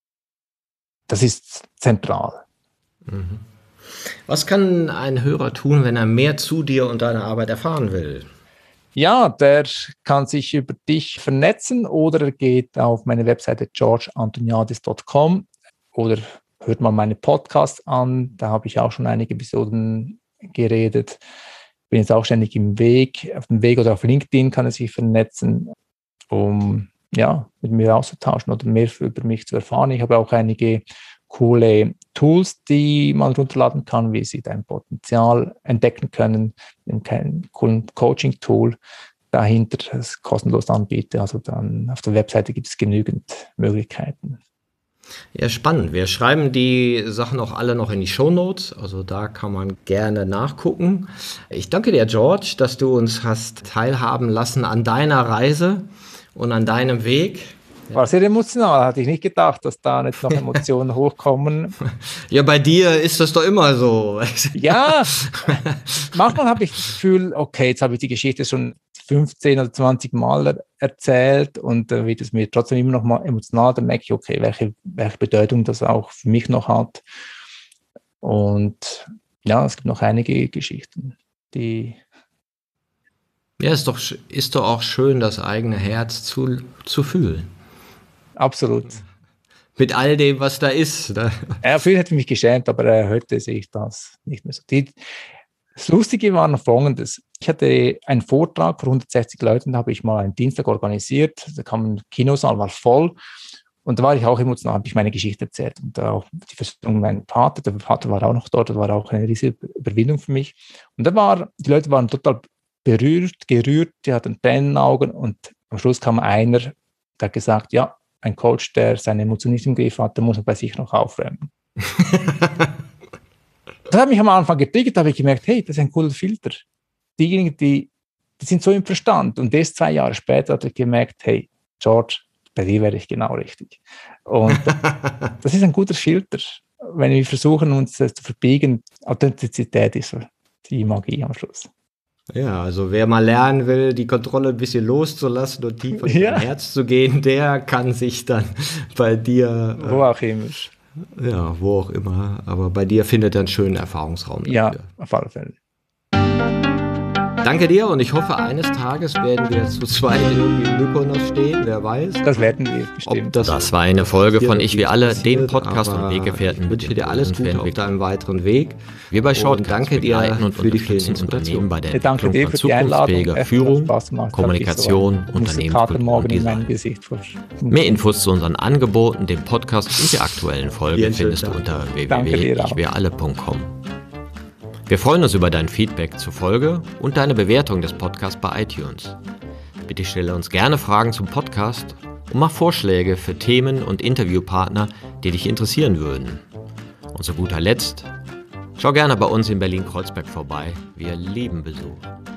das ist zentral. Mhm. Was kann ein Hörer tun, wenn er mehr zu dir und deiner Arbeit erfahren will? Ja, der kann sich über dich vernetzen oder er geht auf meine Webseite georgeantoniadis.com oder hört mal meine Podcasts an. Da habe ich auch schon einige Episoden geredet. Bin jetzt auch ständig auf dem Weg oder auf LinkedIn kann er sich vernetzen, um mit mir auszutauschen oder mehr über mich zu erfahren. Ich habe auch einige coole Tools, die man runterladen kann, wie sie dein Potenzial entdecken können. Ein coolen Coaching-Tool dahinter, das kostenlos anbiete. Also dann auf der Webseite gibt es genügend Möglichkeiten. Ja, spannend. Wir schreiben die Sachen auch alle noch in die Shownotes, also da kann man gerne nachgucken. Ich danke dir, George, dass du uns hast teilhaben lassen an deiner Reise und an deinem Weg. War sehr emotional, hatte ich nicht gedacht, dass da jetzt noch Emotionen hochkommen. Ja, bei dir ist das doch immer so. Ja, manchmal habe ich das Gefühl, okay, jetzt habe ich die Geschichte schon 15 oder 20 Mal erzählt und wird es mir trotzdem immer noch mal emotional, dann merke ich, okay, welche Bedeutung das auch für mich noch hat. Und ja, es gibt noch einige Geschichten, die... Ja, ist doch auch schön, das eigene Herz zu fühlen. Absolut. Mit all dem, was da ist. Ne? Früher hätte ich mich geschämt, aber heute sehe ich das nicht mehr so. Das Lustige war noch Folgendes. Ich hatte einen Vortrag für 160 Leute, da habe ich mal einen Dienstag organisiert. Da kam ein Kinosaal, war voll. Und da war ich auch emotional, habe ich meine Geschichte erzählt. Und auch die Versöhnung meinem Vater, der Vater war auch noch dort, das war auch eine riesige Überwindung für mich. Und die Leute waren total gerührt, die hatten Tränen in den Augen und am Schluss kam einer, der hat gesagt, ja, ein Coach, der seine Emotionen nicht im Griff hat, der muss bei sich noch aufräumen. Das hat mich am Anfang getriggert, da habe ich gemerkt, hey, das ist ein cooler Filter. Diejenigen, die sind so im Verstand. Und erst 2 Jahre später habe ich gemerkt, hey, George, bei dir wäre ich genau richtig. Und das ist ein guter Filter. Wenn wir versuchen, uns das zu verbiegen, Authentizität ist so die Magie am Schluss. Ja, also wer mal lernen will, die Kontrolle ein bisschen loszulassen und tiefer in sein Herz zu gehen, der kann sich dann bei dir... Wo auch immer. Ja, wo auch immer. Aber bei dir findet er einen schönen Erfahrungsraum. Dafür. Ja, auf alle Fälle. Danke dir und ich hoffe, eines Tages werden wir zu zweit irgendwie in Mykonos stehen, wer weiß. Das werden wir bestimmt. Das war eine Folge von Ich Wir Alle, dem Podcast und Weggefährten. Ich wünsche dir alles Gute auf deinem weiteren Weg. Wir bei Shortcuts danke dir für die vielen Unternehmen bei der Entwicklung von zukunftsfähiger Führung, Kommunikation, Unternehmenskultur und Design. Mehr Infos zu unseren Angeboten, dem Podcast und der aktuellen Folge findest du unter www.ichwiralle.com. Wir freuen uns über dein Feedback zur Folge und deine Bewertung des Podcasts bei iTunes. Bitte stelle uns gerne Fragen zum Podcast und mach Vorschläge für Themen und Interviewpartner, die dich interessieren würden. Und zu guter Letzt, schau gerne bei uns in Berlin-Kreuzberg vorbei. Wir lieben Besuch.